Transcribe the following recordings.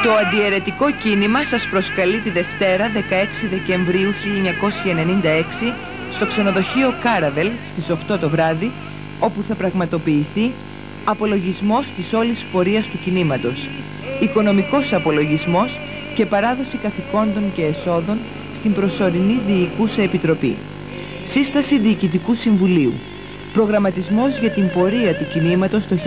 Το αντιαιρετικό κίνημα σας προσκαλεί τη Δευτέρα 16 Δεκεμβρίου 1996 στο ξενοδοχείο Κάραβελ στις 8 το βράδυ, όπου θα πραγματοποιηθεί απολογισμός της όλης πορείας του κινήματος, οικονομικός απολογισμός και παράδοση καθηκόντων και εσόδων στην προσωρινή Διοικούσα Επιτροπή. Σύσταση Διοικητικού Συμβουλίου. Προγραμματισμός για την πορεία του κινήματος το 1997.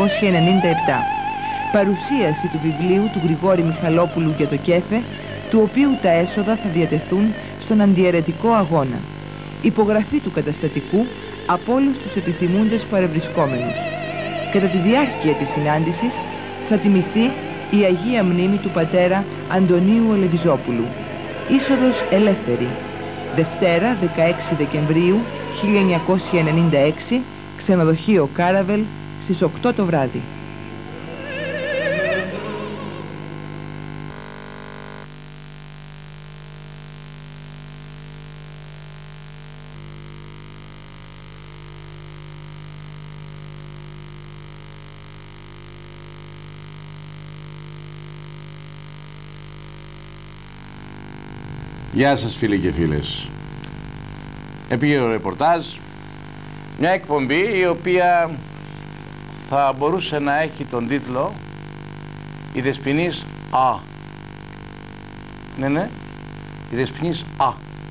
Παρουσίαση του βιβλίου του Γρηγόρη Μιχαλόπουλου για το ΚΕΦΕ, του οποίου τα έσοδα θα διατεθούν στον αντιαιρετικό αγώνα. Υπογραφή του καταστατικού από όλους τους επιθυμούντες παρευρισκόμενους. Κατά τη διάρκεια της συνάντησης θα τιμηθεί η Αγία Μνήμη του πατέρα Αντωνίου Αλεβιζόπουλου. Είσοδος ελεύθερη. Δευτέρα 16 Δεκεμβρίου 1996, ξενοδοχείο Κάραβελ στις 8 το βράδυ. Γεια σας φίλοι και φίλες. Επίγειο ρεπορτάζ, μια εκπομπή η οποία θα μπορούσε να έχει τον τίτλο «Η Δεσποινής Α». Ναι, η Δεσποινής Α.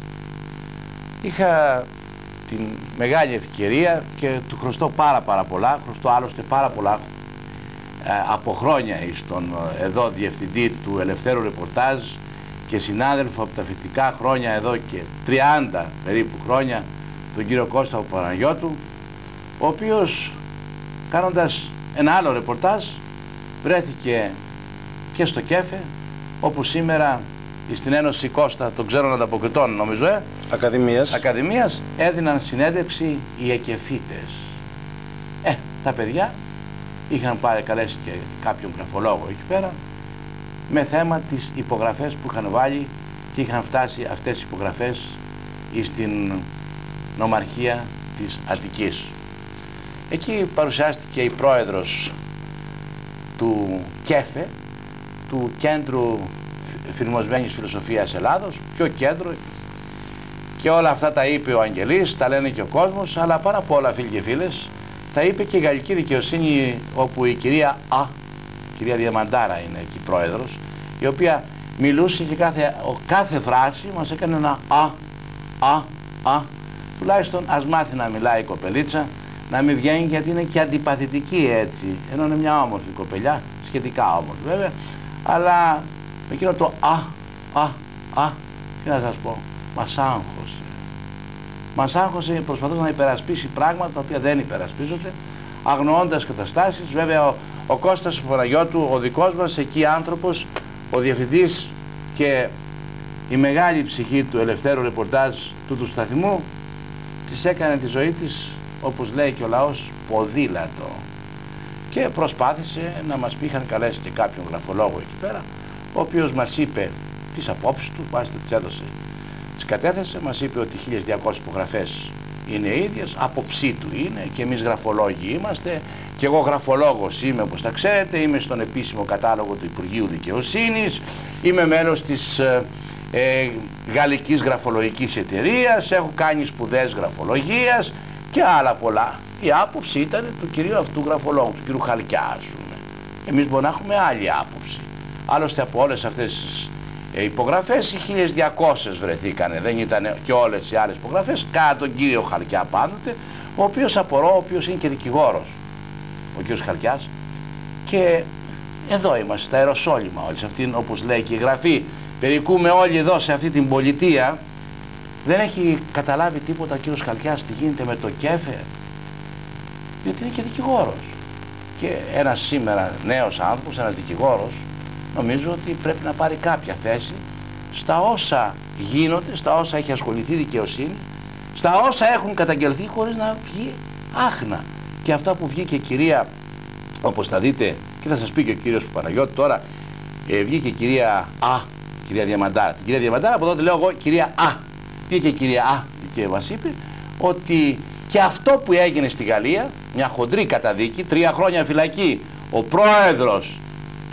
Είχα την μεγάλη ευκαιρία και του χρωστώ πάρα πολλά, χρωστώ άλλωστε πάρα πολλά από χρόνια στον εδώ διευθυντή του Ελευθέρου Ρεπορτάζ και συνάδελφο από τα φοιτητικά χρόνια εδώ και 30 περίπου χρόνια, τον κύριο Κώστα Παναγιώτου, ο οποίος κάνοντας ένα άλλο ρεπορτάζ βρέθηκε και στο ΚΕΦΕ, όπου σήμερα στην Ένωση Κώστα των Ξένων Ανταποκριτών, νομίζω, Ακαδημίας, έδιναν συνέντευξη οι εκεφίτες. Τα παιδιά είχαν καλέσει και κάποιον γραφολόγο εκεί πέρα, με θέμα τις υπογραφές που είχαν βάλει και είχαν φτάσει αυτές οι υπογραφές στην νομαρχία της Αττικής. Εκεί παρουσιάστηκε η πρόεδρος του ΚΕΦΕ, του Κέντρου Εφηρμοσμένης Φιλοσοφίας Ελλάδος, πιο κέντρο, και όλα αυτά τα είπε ο Αγγελής, τα λένε και ο κόσμος, αλλά πάρα απ' όλα, φίλοι και φίλες, τα είπε και η γαλλική δικαιοσύνη, όπου η κυρία κυρία Διαμαντάρα είναι εκεί πρόεδρος, η οποία μιλούσε και κάθε φράση μας έκανε ένα α. Τουλάχιστον ας μάθει να μιλάει η κοπελίτσα, να μην βγαίνει, γιατί είναι και αντιπαθητική έτσι, ενώ είναι μια όμορφη κοπελιά, σχετικά όμορφη βέβαια, αλλά με εκείνο το τι να σας πω, μας άγχωσε, προσπαθούσε να υπερασπίσει πράγματα τα οποία δεν υπερασπίζονται, αγνοώντας καταστάσεις. Βέβαια ο Κώστας Παναγιώτου, ο δικός μας εκεί άνθρωπος, ο διευθυντής και η μεγάλη ψυχή του Ελευθέρου Ρεπορτάζ του σταθμού, της έκανε τη ζωή της, όπως λέει και ο λαός, ποδήλατο, και προσπάθησε να μας πει. Είχαν καλέσει και κάποιον γραφολόγο εκεί πέρα, ο οποίος μας είπε τις απόψεις του, μάλιστα τις έδωσε, τις κατέθεσε, μας είπε ότι 1200 υπογραφές είναι ίδιες, άποψή του είναι, και εμείς γραφολόγοι είμαστε, και εγώ γραφολόγος είμαι, όπως τα ξέρετε, είμαι στον επίσημο κατάλογο του Υπουργείου Δικαιοσύνης, είμαι μέλος της Γαλλικής Γραφολογικής Εταιρείας, έχω κάνει σπουδές γραφολογίας και άλλα πολλά. Η άποψη ήταν του κυρίου αυτού γραφολόγου, του κυρίου Χαλκιά, ας πούμε. Εμείς μπορούμε να έχουμε άλλη άποψη. Άλλωστε από όλες αυτές τις υπογραφές οι 1200 βρεθήκανε, δεν ήταν και όλες οι άλλες υπογραφές, κατά τον κύριο Χαλκιά πάντοτε, ο οποίος απορώ, ο οποίος είναι και δικηγόρος, ο κύριος Χαλκιάς, και εδώ είμαστε στα Ιεροσόλυμα όλοι, σε αυτήν, όπως λέει και η Γραφή, περικούμε όλοι εδώ σε αυτή την πολιτεία. Δεν έχει καταλάβει τίποτα ο κύριος Χαλκιάς τι γίνεται με το ΚΕΦΕ, διότι είναι και δικηγόρος, και ένας σήμερα νέος άνθρωπος, ένας δικηγόρος, νομίζω ότι πρέπει να πάρει κάποια θέση στα όσα γίνονται, στα όσα έχει ασχοληθεί η δικαιοσύνη, στα όσα έχουν καταγγελθεί, χωρίς να βγει άχνα. Και αυτά που βγήκε η κυρία, όπως θα δείτε και θα σας πει και ο κύριος Παναγιώτη τώρα, βγήκε η κυρία κυρία Διαμαντάρα. Την κυρία Διαμαντάρα, από εδώ λέω εγώ κυρία βγήκε η κυρία και μας είπε ότι και αυτό που έγινε στη Γαλλία, μια χοντρή καταδίκη, 3 χρόνια φυλακή, ο πρόεδρος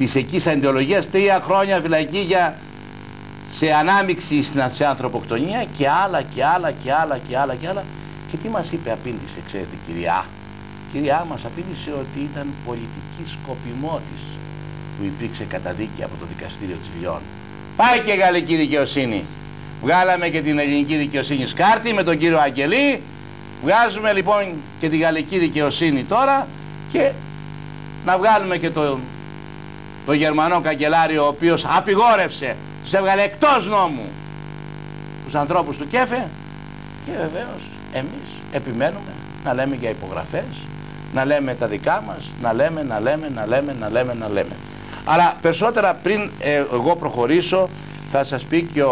της εκεί αντιολογίας, 3 χρόνια φυλακή για σε ανάμειξη σε ανθρωποκτονία και άλλα και άλλα και άλλα και άλλα και άλλα. Και τι μας είπε, απήντησε, ξέρετε, κυρία? Κυρία μας απήντησε ότι ήταν πολιτική σκοπιμότης που υπήρξε καταδίκη από το δικαστήριο της Λιών. Πάει και γαλλική δικαιοσύνη. Βγάλαμε και την ελληνική δικαιοσύνη σκάρτη με τον κύριο Αγγελή. Βγάζουμε λοιπόν και τη γαλλική δικαιοσύνη τώρα, και να βγάλουμε και το Γερμανό καγκελάριο, ο οποίος απειγόρευσε, τους έβγαλε εκτός νόμου τους ανθρώπους του Κέφε. Και βεβαίως εμείς επιμένουμε να λέμε για υπογραφές, να λέμε τα δικά μας, να λέμε. Αλλά περισσότερα, πριν εγώ προχωρήσω, θα σας πει και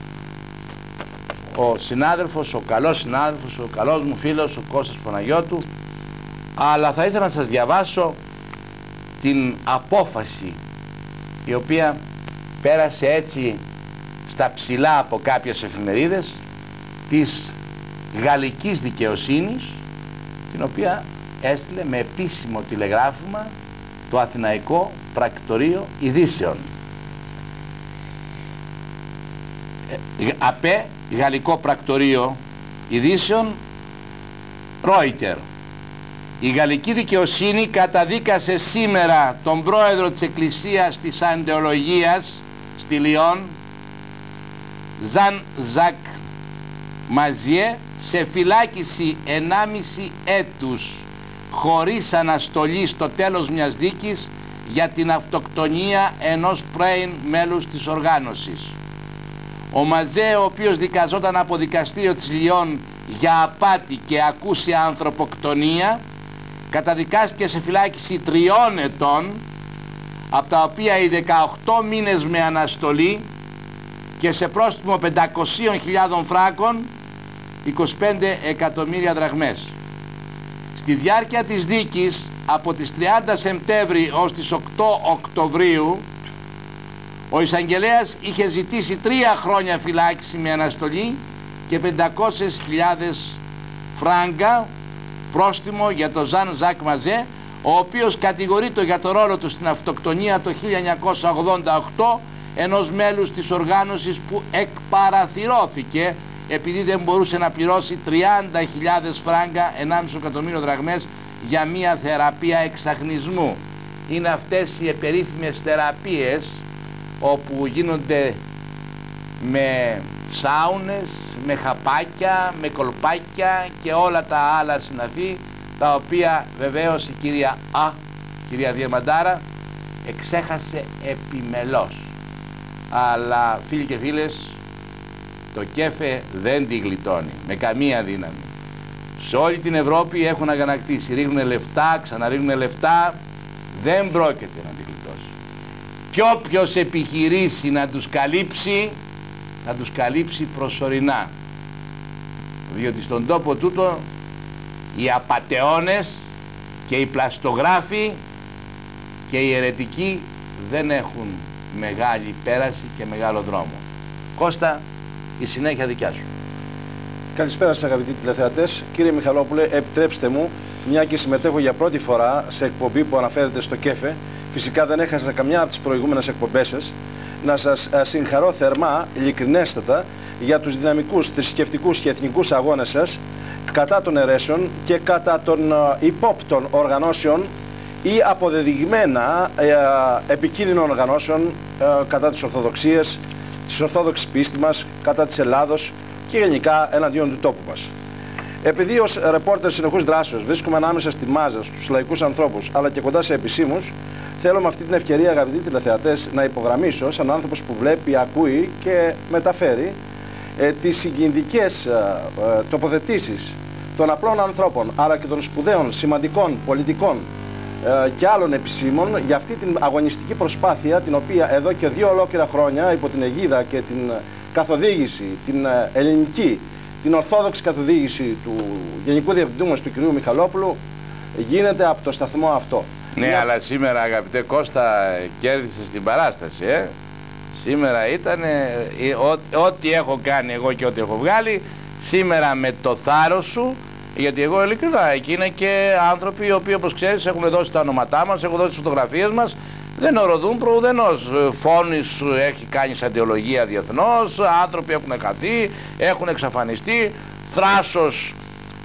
ο συνάδελφος, ο καλός συνάδελφος, ο καλός μου φίλος, ο Κώστας Παναγιώτου. Αλλά θα ήθελα να σας διαβάσω την απόφαση η οποία πέρασε έτσι στα ψηλά από κάποιες εφημερίδες της γαλλικής δικαιοσύνης, την οποία έστειλε με επίσημο τηλεγράφημα το Αθηναϊκό Πρακτορείο Ειδήσεων. ΑΠΕ, Γαλλικό Πρακτορείο Ειδήσεων, Reuters. Η γαλλική δικαιοσύνη καταδίκασε σήμερα τον πρόεδρο της Εκκλησίας της Αντεολογίας στη Λιόν, Ζαν Ζακ Μαζιέ, σε φυλάκιση 1,5 έτους χωρίς αναστολή στο τέλος μιας δίκης για την αυτοκτονία ενός πρώην μέλους της οργάνωσης. Ο Μαζέ, ο οποίος δικαζόταν από δικαστήριο της Λιόν για απάτη και ακούσια ανθρωποκτονία, καταδικάστηκε σε φυλάκιση 3 ετών, από τα οποία οι 18 μήνες με αναστολή, και σε πρόστιμο 500.000 φράγκων, 25 εκατομμύρια δραχμές. Στη διάρκεια της δίκης, από τις 30 Σεπτέμβρη ως τις 8 Οκτωβρίου, ο εισαγγελέας είχε ζητήσει 3 χρόνια φυλάκιση με αναστολή και 500.000 φράγκα πρόστιμο για τον Ζαν Ζακ Μαζέ, ο οποίος κατηγορείται για το ρόλο του στην αυτοκτονία το 1988 ενός μέλους της οργάνωσης που εκπαραθυρώθηκε επειδή δεν μπορούσε να πληρώσει 30.000 φράγκα, 1,5 εκατομμύριο δραχμές, για μια θεραπεία εξαχνισμού. Είναι αυτές οι επερίφημες θεραπείες όπου γίνονται με σάουνες, με χαπάκια, με κολπάκια και όλα τα άλλα συναφή, τα οποία βεβαίως η κυρία Διαμαντάρα, εξέχασε επιμελώς. Αλλά φίλοι και φίλες, το Κέφε δεν τη γλιτώνει με καμία δύναμη. Σε όλη την Ευρώπη έχουν αγανακτήσει, ρίχνουν λεφτά, ξαναρίχνουν λεφτά, δεν πρόκειται να τη γλιτώσει. Και όποιος επιχειρήσει να τους καλύψει, να τους καλύψει προσωρινά, διότι στον τόπο τούτο οι απατεώνες και οι πλαστογράφοι και οι αιρετικοί δεν έχουν μεγάλη πέραση και μεγάλο δρόμο. Κώστα, η συνέχεια δικιά σου. Καλησπέρα σας αγαπητοί τηλεθεατές. Κύριε Μιχαλόπουλε, επιτρέψτε μου, μια και συμμετέχω για πρώτη φορά σε εκπομπή που αναφέρεται στο Κέφε, φυσικά δεν έχασα καμιά από τις προηγούμενες εκπομπές σας, να σας συγχαρώ θερμά, ειλικρινέστατα, για τους δυναμικούς, θρησκευτικούς και εθνικούς αγώνες σας κατά των αιρέσεων και κατά των υπόπτων οργανώσεων ή αποδεδειγμένα επικίνδυνων οργανώσεων κατά της Ορθοδοξίας, της Ορθόδοξης πίστη μας, κατά της Ελλάδος και γενικά εναντίον του τόπου μας. Επειδή ως ρεπόρτερ συνεχούς δράσεως βρίσκομαι ανάμεσα στη μάζα, στους λαϊκούς ανθρώπους αλλά και κοντά σε επισήμους, θέλω με αυτή την ευκαιρία, αγαπητοί τηλεθεατές, να υπογραμμίσω σαν άνθρωπος που βλέπει, ακούει και μεταφέρει τις συγκινητικές τοποθετήσεις των απλών ανθρώπων αλλά και των σπουδαίων, σημαντικών, πολιτικών και άλλων επισήμων για αυτή την αγωνιστική προσπάθεια, την οποία εδώ και 2 ολόκληρα χρόνια υπό την αιγίδα και την καθοδήγηση, την ελληνική, την ορθόδοξη καθοδήγηση του Γενικού Διευθυντού μας, του κ. Μιχαλόπουλου, γίνεται από το σταθμό αυτό. Ναι, αλλά σήμερα, αγαπητέ Κώστα, κέρδισες την παράσταση, Σήμερα ήταν ό,τι έχω κάνει εγώ και ό,τι έχω βγάλει, σήμερα με το θάρρος σου, γιατί εγώ ειλικρινά, εκεί είναι και άνθρωποι οι οποίοι, όπως ξέρεις, έχουν δώσει τα ονόματά μας, έχουν δώσει τις φωτογραφίες μας δεν οροδούν προουδενός. Φόνης έχει κάνει σαντιολογία διεθνώς, άνθρωποι έχουν χαθεί, έχουν εξαφανιστεί, θράσος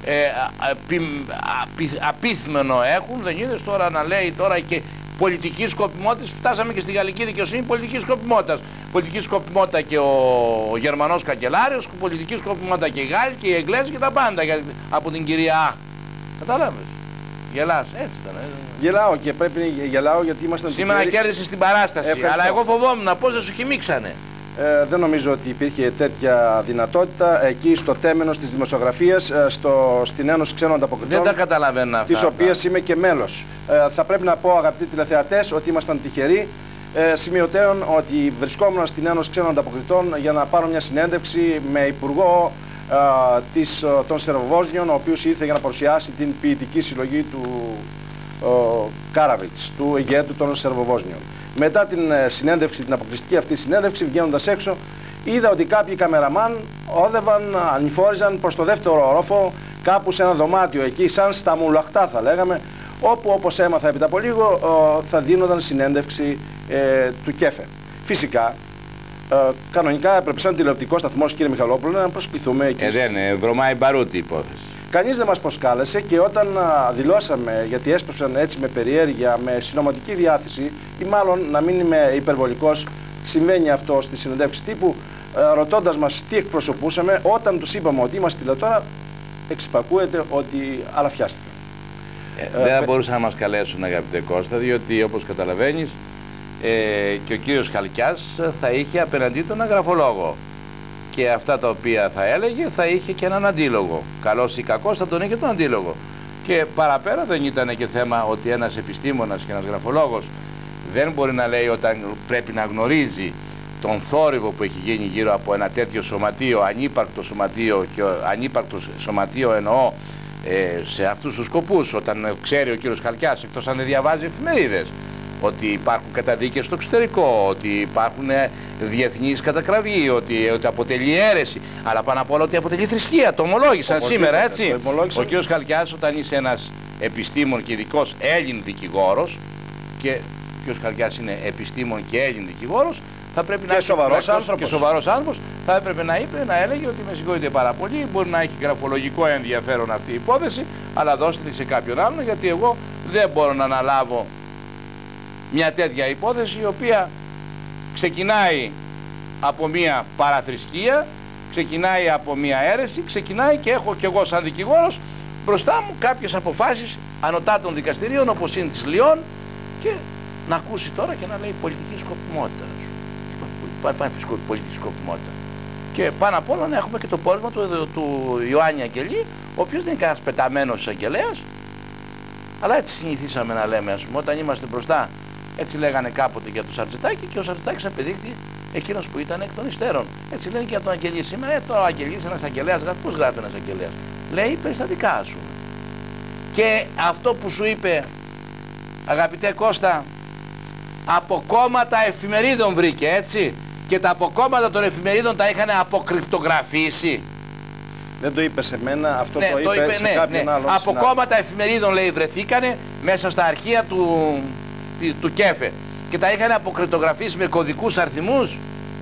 απίθμενο έχουν, δεν είδες τώρα να λέει τώρα και πολιτική σκοπιμότητα, φτάσαμε και στη γαλλική δικαιοσύνη πολιτική σκοπιμότητα. Πολιτική σκοπιμότητα και ο Γερμανός καγκελάριος, πολιτική σκοπιμότητα και οι Γάλλοι και οι Εγγλέζοι και τα πάντα από την κυρία Α. Κατάλαβες. Γελάς, έτσι ήταν. Γελάω και πρέπει να γελάω γιατί ήμασταν σήμερα κέρδισες την παράσταση. Ευχαριστώ. Αλλά εγώ φοβόμουν πώς δεν σου κοιμήξανε. Δεν νομίζω ότι υπήρχε τέτοια δυνατότητα εκεί στο τέμενος της δημοσιογραφίας, στην Ένωση Ξένων Ανταποκριτών. Δεν τα καταλαβαίνω αυτά. Της οποίας είμαι και μέλος. Θα πρέπει να πω, αγαπητοί τηλεθεατές, ότι ήμασταν τυχεροί. Σημειωτέων ότι βρισκόμουν στην Ένωση Ξένων Ανταποκριτών για να πάρω μια συνέντευξη με υπουργό των Σερβοβόσνιων, ο οποίος ήρθε για να παρουσιάσει την ποιητική συλλογή του Κάραβιτς, του ηγέτου των Σερβοβόσνιων. Μετά την συνέντευξη, την αποκλειστική αυτή συνέντευξη, βγαίνοντας έξω, είδα ότι κάποιοι καμεραμάν όδευαν, ανηφόριζαν προς το δεύτερο όροφο, κάπου σε ένα δωμάτιο εκεί, σαν στα Μουλαχτά θα λέγαμε, όπου όπως έμαθα έπειτα από λίγο θα δίνονταν συνέντευξη του ΚΕΦΕ. Φυσικά, κανονικά έπρεπε σαν τηλεοπτικό σταθμός, κύριε Μιχαλόπουλο, να προσποιηθούμε εκεί. Δεν βρωμάει μπαρούτη η υπόθεση. Κανείς δεν μας προσκάλεσε και όταν δηλώσαμε, γιατί έσπευσαν έτσι με περιέργεια, με συνωματική διάθεση, ή μάλλον να μην είμαι υπερβολικός, συμβαίνει αυτό στη συνεντεύξη τύπου, ρωτώντας μας τι εκπροσωπούσαμε, όταν τους είπαμε ότι είμαστε τηλεοτόρα, εξυπακούεται ότι αλαφιάστηκε. Δεν θα μπορούσαν να μας καλέσουν, αγαπητέ Κώστα, διότι όπως καταλαβαίνεις και ο κύριος Χαλκιάς θα είχε απέναντί του έναν γραφολόγο. Και αυτά τα οποία θα έλεγε θα είχε και έναν αντίλογο. Καλός ή κακός θα τον είχε τον αντίλογο. Και παραπέρα δεν ήταν και θέμα ότι ένας επιστήμονας και ένας γραφολόγος δεν μπορεί να λέει όταν πρέπει να γνωρίζει τον θόρυβο που έχει γίνει γύρω από ένα τέτοιο σωματείο, ανύπαρκτο σωματείο, και ανύπαρκτο σωματείο εννοώ σε αυτούς τους σκοπούς, όταν ξέρει ο κύριος Χαλκιάς, εκτός αν δεν διαβάζει εφημερίδες, ότι υπάρχουν καταδίκες στο εξωτερικό, ότι υπάρχουν διεθνείς κατακραυγοί, ότι αποτελεί αίρεση, αλλά πάνω απ' όλα ότι αποτελεί θρησκεία. Το ομολόγησαν σήμερα, έτσι. Ο κ. Χαλκιάς, όταν είσαι ένας επιστήμον και ειδικός Έλλην δικηγόρος, και ο κ. Χαλκιάς είναι επιστήμον και Έλλην δικηγόρος, θα πρέπει να είναι σοβαρός άνθρωπος, θα έπρεπε να έλεγε ότι με συγχωρείτε πάρα πολύ, μπορεί να έχει γραφολογικό ενδιαφέρον αυτή η υπόθεση, αλλά δώστε τη σε κάποιον άλλον, γιατί εγώ δεν μπορώ να αναλάβω μια τέτοια υπόθεση η οποία ξεκινάει από μια παραθρησκεία, ξεκινάει από μια αίρεση, ξεκινάει και έχω κι εγώ σαν δικηγόρος μπροστά μου κάποιες αποφάσεις ανωτάτων δικαστηρίων όπως είναι της Λιών, και να ακούσει τώρα και να λέει πολιτική σκοπιμότητα. Πολιτική σκοπιμότητα. Και πάνω απ' όλα να έχουμε και το πόρισμα του Ιωάννη Αγγελή, ο οποίος δεν είναι κανένας πεταμένος εισαγγελέας, αλλά έτσι συνηθίσαμε να λέμε, ας πούμε, όταν είμαστε μπροστά. Έτσι λέγανε κάποτε για τον Σαρτζετάκη, και ο Σαρτζετάκης απεδείχθη εκείνος που ήταν εκ των υστέρων. Έτσι λένε και για τον Αγγελή σήμερα. Τώρα ο Αγγελής, ένας αγγελέας, πώς γράφει ένας αγγελέας? Λέει περιστατικά, ας πούμε. Και αυτό που σου είπε, αγαπητέ Κώστα, από κόμματα εφημερίδων βρήκε, έτσι. Και τα αποκόμματα των εφημερίδων τα είχαν αποκρυπτογραφήσει. Δεν το είπε σε μένα, αυτό το είπε σε κάποιον άλλον. Από κόμματα εφημερίδων, λέει, βρεθήκανε μέσα στα αρχεία του ΚΕΦΕ και τα είχαν αποκρυπτογραφήσει με κωδικούς αριθμούς.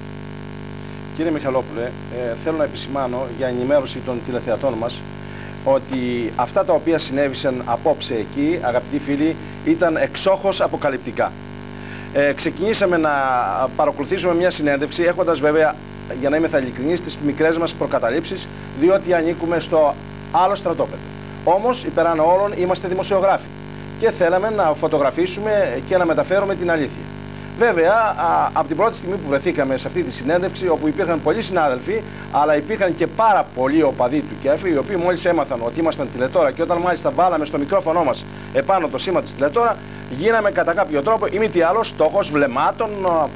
Κύριε Μιχαλόπουλε, θέλω να επισημάνω για ενημέρωση των τηλεθεατών μας ότι αυτά τα οποία συνέβησαν απόψε εκεί, αγαπητοί φίλοι, ήταν εξόχως αποκαλυπτικά. Ξεκινήσαμε να παρακολουθήσουμε μια συνέντευξη, έχοντας βέβαια, για να είμαι θα ειλικρινής, τις μικρές μας προκαταλήψεις, διότι ανήκουμε στο άλλο στρατόπεδο. Όμως, υπεράνω όλων, είμαστε δημοσιογράφοι και θέλαμε να φωτογραφίσουμε και να μεταφέρουμε την αλήθεια. Βέβαια, από την πρώτη στιγμή που βρεθήκαμε σε αυτή τη συνέντευξη, όπου υπήρχαν πολλοί συνάδελφοι, αλλά υπήρχαν και πάρα πολλοί οπαδοί του ΚΕΦΕ, οι οποίοι μόλις έμαθαν ότι ήμασταν τηλετόρα, και όταν μάλιστα βάλαμε στο μικρόφωνο μας επάνω το σήμα της τηλετόρα, γίναμε κατά κάποιο τρόπο ή μη τι άλλο στόχος βλεμμάτων,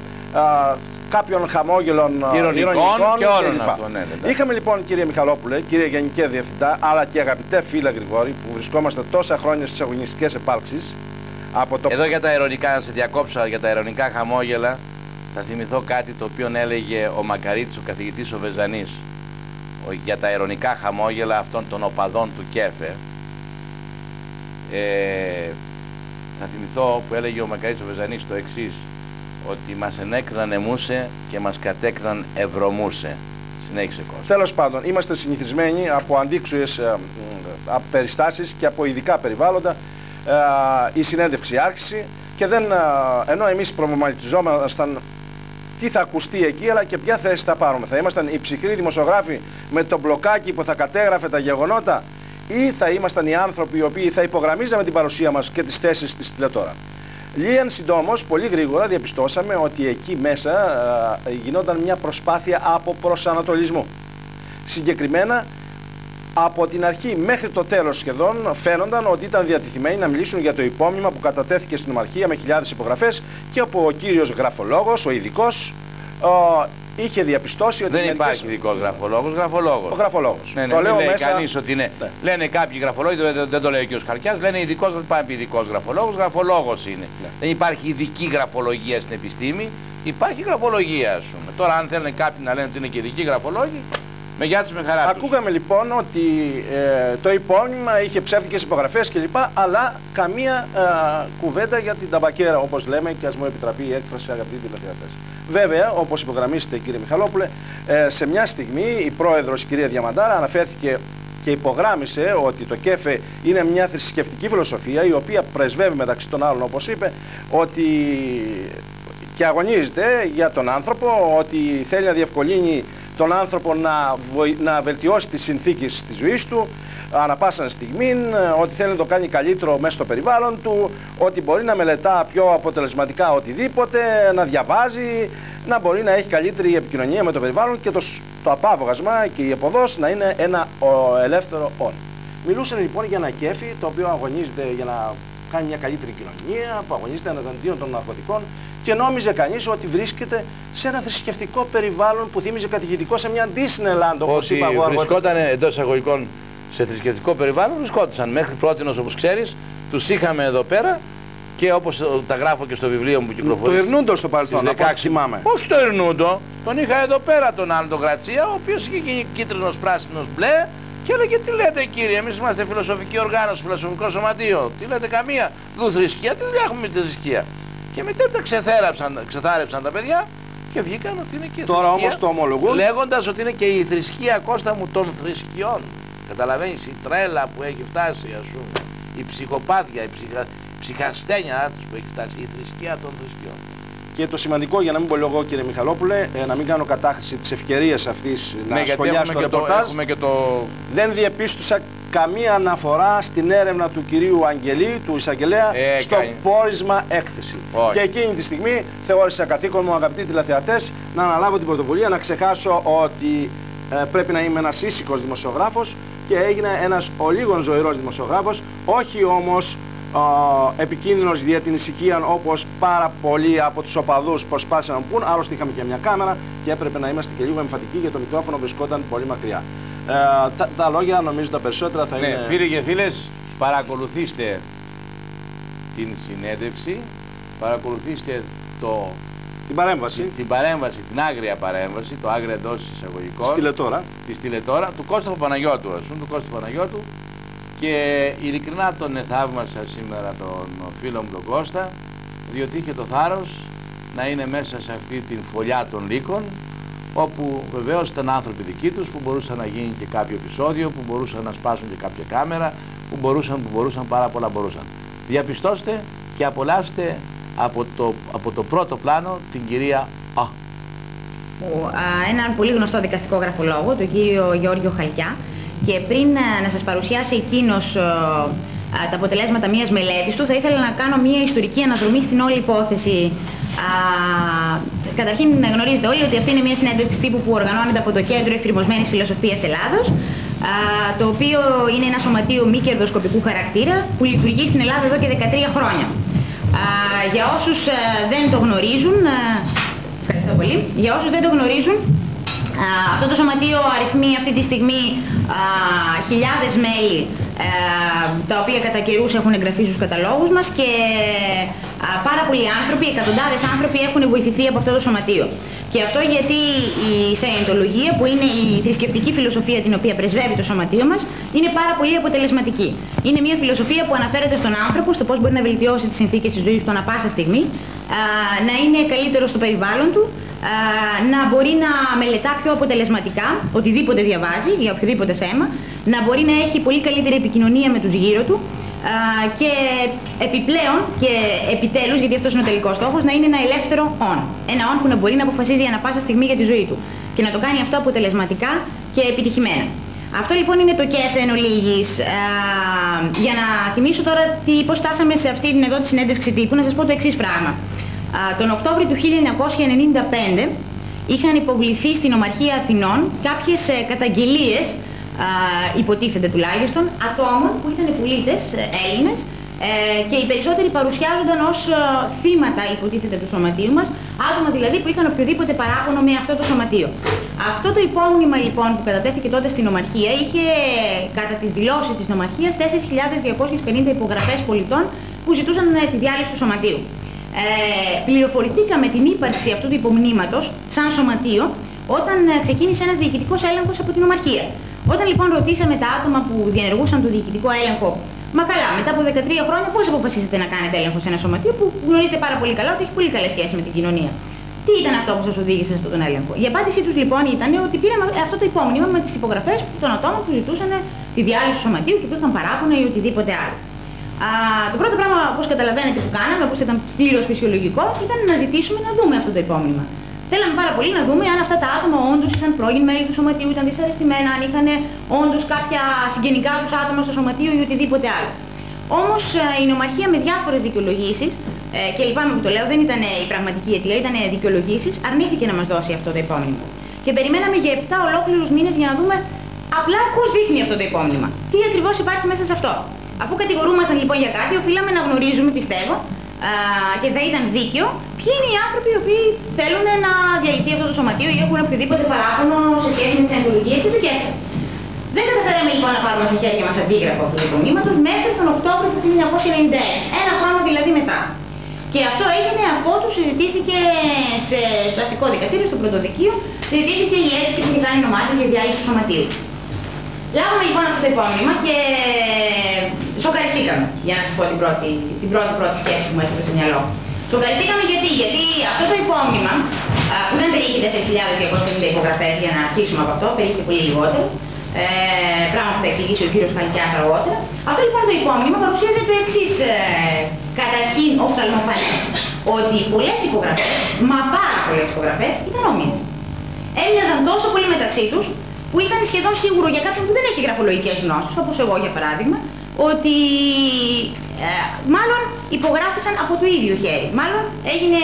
κάποιων χαμόγελων ειρωνικών και όλων αυτών. Είχαμε λοιπόν, κύριε Μιχαλόπουλε, κύριε Γενική Διευθυντά, αλλά και αγαπητέ φίλε Γρηγόρη, που βρισκόμαστε τόσα χρόνια στις αγωνιστικές επάρξεις. Εδώ για τα ειρωνικά, να σε διακόψω, για τα ειρωνικά χαμόγελα, θα θυμηθώ κάτι το οποίο έλεγε ο Μακαρίτης, ο καθηγητής ο Βεζανής, για τα ειρωνικά χαμόγελα αυτών των οπαδών του ΚΕΦΕ. θα θυμηθώ που έλεγε ο Μακαρίτης ο Βεζανής το εξής, ότι μας ενέκριναν εμούσε και μας κατέκριναν ευρωμούσε. Συνέχισε Κώστα. Τέλος πάντων, είμαστε συνηθισμένοι από αντίξουες περιστάσεις και από ειδικά περιβάλλοντα η συνέντευξη άρχισε και δεν, ενώ εμείς προβληματιζόμασταν τι θα ακουστεί εκεί, αλλά και ποια θέση θα πάρουμε. Θα ήμασταν οι ψυχροί δημοσιογράφοι με το μπλοκάκι που θα κατέγραφε τα γεγονότα, ή θα ήμασταν οι άνθρωποι οι οποίοι θα υπογραμμίζαμε την παρουσία μας και τις θέσεις της τηλετώρα. Λίγαν συντόμως, πολύ γρήγορα διαπιστώσαμε ότι εκεί μέσα γινόταν μια προσπάθεια από προσανατολισμού. Συγκεκριμένα, από την αρχή μέχρι το τέλος σχεδόν φαίνονταν ότι ήταν διατεθειμένοι να μιλήσουν για το υπόμνημα που κατατέθηκε στην Ομαρχία με χιλιάδες υπογραφές και όπου ο κύριος γραφολόγος, ο ειδικός, είχε διαπιστώσει ότι... Δεν υπάρχει ειδικός γραφολόγος, γραφολόγος. Ο γραφολόγος. Ναι, το λέω λέει μέσα... κανείς ότι είναι... Ναι. Λένε κάποιοι γραφολόγοι, δεν το λέει ο κ. Χαρκιάς, λένε ειδικός, δεν πάει ειδικός γραφολόγος, γραφολόγος είναι. Ναι. Δεν υπάρχει ειδική γραφολογία στην επιστήμη, υπάρχει γραφολογία, ας πούμε. Τώρα αν θέλουν κάποιοι να λένε ότι είναι και ειδικοί γραφολόγοι, με γεια τους, με χαρά τους. Ακούγαμε λοιπόν ότι το υπόμνημα είχε ψεύτικες υπογραφές κλπ. Αλλά καμία κουβέντα για την ταμπακέρα, όπως λέμε, και ας μου επιτραπεί η έκφραση, αγαπητοί τηλεθεατές. Βέβαια, όπως υπογραμμίσετε κύριε Μιχαλόπουλε, σε μια στιγμή η πρόεδρος, η κυρία Διαμαντάρα, αναφέρθηκε και υπογράμμισε ότι το ΚΕΦΕ είναι μια θρησκευτική φιλοσοφία, η οποία πρεσβεύει μεταξύ των άλλων, όπως είπε, ότι και αγωνίζεται για τον άνθρωπο, ότι θέλει να διευκολύνει τον άνθρωπο να βελτιώσει τις συνθήκες της ζωής του ανά πάσα στιγμή, ότι θέλει να το κάνει καλύτερο μέσα στο περιβάλλον του, ότι μπορεί να μελετά πιο αποτελεσματικά οτιδήποτε, να διαβάζει, να μπορεί να έχει καλύτερη επικοινωνία με το περιβάλλον και το απάβγασμα και η αποδόση να είναι ένα ελεύθερο όν. Μιλούσαν λοιπόν για ένα κέφι το οποίο αγωνίζεται για να κάνει μια καλύτερη κοινωνία, που αγωνίζεται εναντίον των ναρκωτικών και νόμιζε κανείς ότι βρίσκεται σε ένα θρησκευτικό περιβάλλον που θύμιζε κατηχητικό σε μια Disneyland, όπως είπα εγώ. Βρισκόταν εντός εισαγωγικών σε θρησκευτικό περιβάλλον, βρισκόντουσαν μέχρι πρότινος, όπως ξέρεις, τους είχαμε εδώ πέρα και όπως τα γράφω και στο βιβλίο μου που κυκλοφορεί. Το Ιρνούντο στο παρελθόν, από ό,τι θυμάμαι. Όχι το Ιρνούντο, τον είχα εδώ πέρα τον άλλο, τον Γρατσία, ο οποίος είχε γίνει κίτρινος, πράσινος, μπλε. Και έλεγε τι λέτε κύριε, εμείς είμαστε φιλοσοφική οργάνωση, φιλοσοφικό σωματείο. Τι λέτε καμία θρησκεία, τι δουλειά έχουμε με τη θρησκεία. Και μετά τα ξεθάρεψαν τα παιδιά και βγήκαν ότι είναι και η τώρα θρησκεία. Όμως το ομολογούν. Λέγοντας ότι είναι και η θρησκεία, Κώστα μου, των θρησκειών. Καταλαβαίνεις, η τρέλα που έχει φτάσει, ας πούμε, η ψυχοπάθεια, η ψυχασθένεια που έχει φτάσει, η θρησκεία των θρησκειών. Και το σημαντικό, για να μην πω εγώ κύριε Μιχαλόπουλε, να μην κάνω κατάχρηση της ευκαιρίας αυτής να σχολιάσω το ρεπορτάζ, δεν διεπίστωσα καμία αναφορά στην έρευνα του κυρίου Αγγελή, του εισαγγελέα, στο πόρισμα έκθεση. Όχι. Και εκείνη τη στιγμή θεώρησα καθήκον μου, αγαπητοί τηλεθεατές, να αναλάβω την πρωτοβουλία, να ξεχάσω ότι πρέπει να είμαι ένας ήσυχος δημοσιογράφος και έγινα ένας ολίγων ζωηρός δημοσιογράφος, όχι όμως επικίνδυνος για την ησυχία όπως πάρα πολλοί από τους οπαδούς προσπάθησαν να πούν. Άλλωστε είχαμε και μια κάμερα και έπρεπε να είμαστε και λίγο εμφατικοί γιατί το μικρόφωνο βρισκόταν πολύ μακριά. Τα λόγια νομίζω τα περισσότερα θα είναι... Φίλοι και φίλες, παρακολουθήστε την συνέντευξη, παρακολουθήστε την παρέμβαση, την άγρια παρέμβαση, το άγρια εντός εισαγωγικών της τηλετώρα, του Κώστα Παναγιώτου, του Κώστα Παναγιώτου. Και ειλικρινά τον θαύμασα σήμερα τον φίλο μου τον Κώστα, διότι είχε το θάρρος να είναι μέσα σε αυτή την φωλιά των λύκων, όπου βεβαίως ήταν άνθρωποι δικοί τους, που μπορούσαν να γίνει και κάποιο επεισόδιο, που μπορούσαν να σπάσουν και κάποια κάμερα, που μπορούσαν πάρα πολλά μπορούσαν. Διαπιστώστε και απολαύστε από το πρώτο πλάνο την κυρία Α. Έναν πολύ γνωστό δικαστικό γραφολόγο, τον κύριο Γιώργιο Χαλκιά. Και πριν να σας παρουσιάσει εκείνος τα αποτελέσματα μιας μελέτης του, θα ήθελα να κάνω μια ιστορική αναδρομή στην όλη υπόθεση. Καταρχήν γνωρίζετε όλοι ότι αυτή είναι μια συνέντευξη τύπου που οργανώνεται από το Κέντρο Εφηρμοσμένης Φιλοσοφίας Ελλάδος, το οποίο είναι ένα σωματείο μη κερδοσκοπικού χαρακτήρα που λειτουργεί στην Ελλάδα εδώ και 13 χρόνια. Για όσους δεν το γνωρίζουν, ευχαριστώ πολύ. Για όσους δεν το γνωρίζουν, αυτό το σωματείο αριθμεί αυτή τη στιγμή χιλιάδες μέλη τα οποία κατά καιρούς έχουν εγγραφεί στους καταλόγους μας και πάρα πολλοί άνθρωποι, εκατοντάδες άνθρωποι έχουν βοηθηθεί από αυτό το σωματείο. Και αυτό γιατί η Σαϊεντολογία, που είναι η θρησκευτική φιλοσοφία την οποία πρεσβεύει το σωματείο μας, είναι πάρα πολύ αποτελεσματική. Είναι μια φιλοσοφία που αναφέρεται στον άνθρωπο, στο πώς μπορεί να βελτιώσει τις συνθήκες της ζωής του ανά πάσα στιγμή, να είναι καλύτερο στο περιβάλλον του, να μπορεί να μελετά πιο αποτελεσματικά οτιδήποτε διαβάζει για οποιοδήποτε θέμα, να μπορεί να έχει πολύ καλύτερη επικοινωνία με τους γύρω του και επιπλέον και επιτέλους, γιατί αυτός είναι ο τελικός στόχος, να είναι ένα ελεύθερο όν. Ένα όν που να μπορεί να αποφασίζει ανά πάσα στιγμή για τη ζωή του και να το κάνει αυτό αποτελεσματικά και επιτυχημένα. Αυτό λοιπόν είναι το ΚΕΦ εν ολίγης. Για να θυμίσω τώρα πώς φτάσαμε σε αυτή την εδώ τη συνέντευξη τύπου, να σας πω το εξής πράγμα. Τον Οκτώβριο του 1995 είχαν υποβληθεί στην Ομαρχία Αθηνών κάποιες καταγγελίες, υποτίθεται τουλάχιστον, ατόμων που ήταν πολίτες Έλληνες και οι περισσότεροι παρουσιάζονταν ως θύματα, υποτίθεται, του σωματείου μας, άτομα δηλαδή που είχαν οποιοδήποτε παράπονο με αυτό το σωματείο. Αυτό το υπόμνημα λοιπόν που κατατέθηκε τότε στην Ομαρχία είχε κατά τις δηλώσεις της Ομαρχίας 4.250 υπογραφές πολιτών που ζητούσαν τη διάλυση του σωματείου. Πληροφορηθήκαμε την ύπαρξη αυτού του υπομνήματος σαν σωματείο όταν ξεκίνησε ένας διοικητικός έλεγχος από την Ομαρχία. Όταν λοιπόν ρωτήσαμε τα άτομα που διενεργούσαν το διοικητικό έλεγχο, μα καλά, μετά από 13 χρόνια πώς αποφασίσετε να κάνετε έλεγχο σε ένα σωματείο που γνωρίζετε πάρα πολύ καλά ότι έχει πολύ καλές σχέσεις με την κοινωνία? Τι ήταν αυτό που σας οδήγησε σε αυτόν τον έλεγχο? Η απάντησή τους λοιπόν ήταν ότι πήραμε αυτό το υπόμνημα με τις υπογραφές των ατόμων που ζητούσαν τη διάλυση του σωματείου και που είχαν παράπονα ή οτιδήποτε άλλο. Το πρώτο πράγμα, όπως καταλαβαίνετε, που κάναμε, όπως ήταν πλήρως φυσιολογικό, ήταν να ζητήσουμε να δούμε αυτό το υπόμνημα. Θέλαμε πάρα πολύ να δούμε αν αυτά τα άτομα όντως είχαν πρώην μέλη του σωματείου, ήταν δυσαρεστημένα, αν είχαν όντως κάποια συγγενικά τους άτομα στο σωματείο ή οτιδήποτε άλλο. Όμως η Νομαρχία με διάφορες δικαιολογήσεις, και λυπάμαι που το λέω, δεν ήταν η πραγματική αιτία, ήταν δικαιολογήσεις, αρνήθηκε να μας δώσει αυτό το υπόμνημα. Και περιμέναμε για 7 ολόκληρους μήνες για να δούμε απλά πώς δείχνει αυτό το υπόμνημα. Τι ακριβώς υπάρχει μέσα σε αυτό. Αφού κατηγορούμασταν λοιπόν για κάτι, οφείλαμε να γνωρίζουμε, πιστεύω, και θα ήταν δίκαιο, ποιοι είναι οι άνθρωποι οι οποίοι θέλουν να διαλυθεί αυτό το σωματείο ή έχουν οποιοδήποτε παράπονο σε σχέση με τη Σαϊεντολογία και το ΚΕΦ. Δεν καταφέραμε λοιπόν να πάρουμε στα χέρια μας αντίγραφο του υπομνήματος μέχρι τον Οκτώβριο του 1996, ένα χρόνο δηλαδή μετά. Και αυτό έγινε αφότου συζητήθηκε στο αστικό δικαστήριο, στο πρωτοδικείο, συζητήθηκε η αίτηση που είχε κάνει η Νομάρχης για διάλυση του σωματείου. Λάβαμε λοιπόν αυτό το υπόμνημα και σοκαριστήκαμε, για να σας πω την πρώτη σκέψη που μου έρχεται στο μυαλό. Σοκαριστήκαμε γιατί αυτό το υπόμνημα, που δεν περιείχε 4.250 υπογραφές για να αρχίσουμε από αυτό, περιείχε πολύ λιγότερες, πράγμα που θα εξηγήσει ο κύριος Χαλκιάς αργότερα. Αυτό λοιπόν το υπόμνημα παρουσίαζε το εξής καταρχήν οφθαλμοφανές, ότι πολλές υπογραφές, μα πάρα πολλές υπογραφές, ήταν όμοιες. Έμοιαζαν τόσο πολύ μεταξύ τους, που ήταν σχεδόν σίγουρο για κάποιον που δεν έχει γραφολογικές γνώσεις, όπως εγώ για παράδειγμα, ότι μάλλον υπογράφησαν από το ίδιο χέρι. Μάλλον έγινε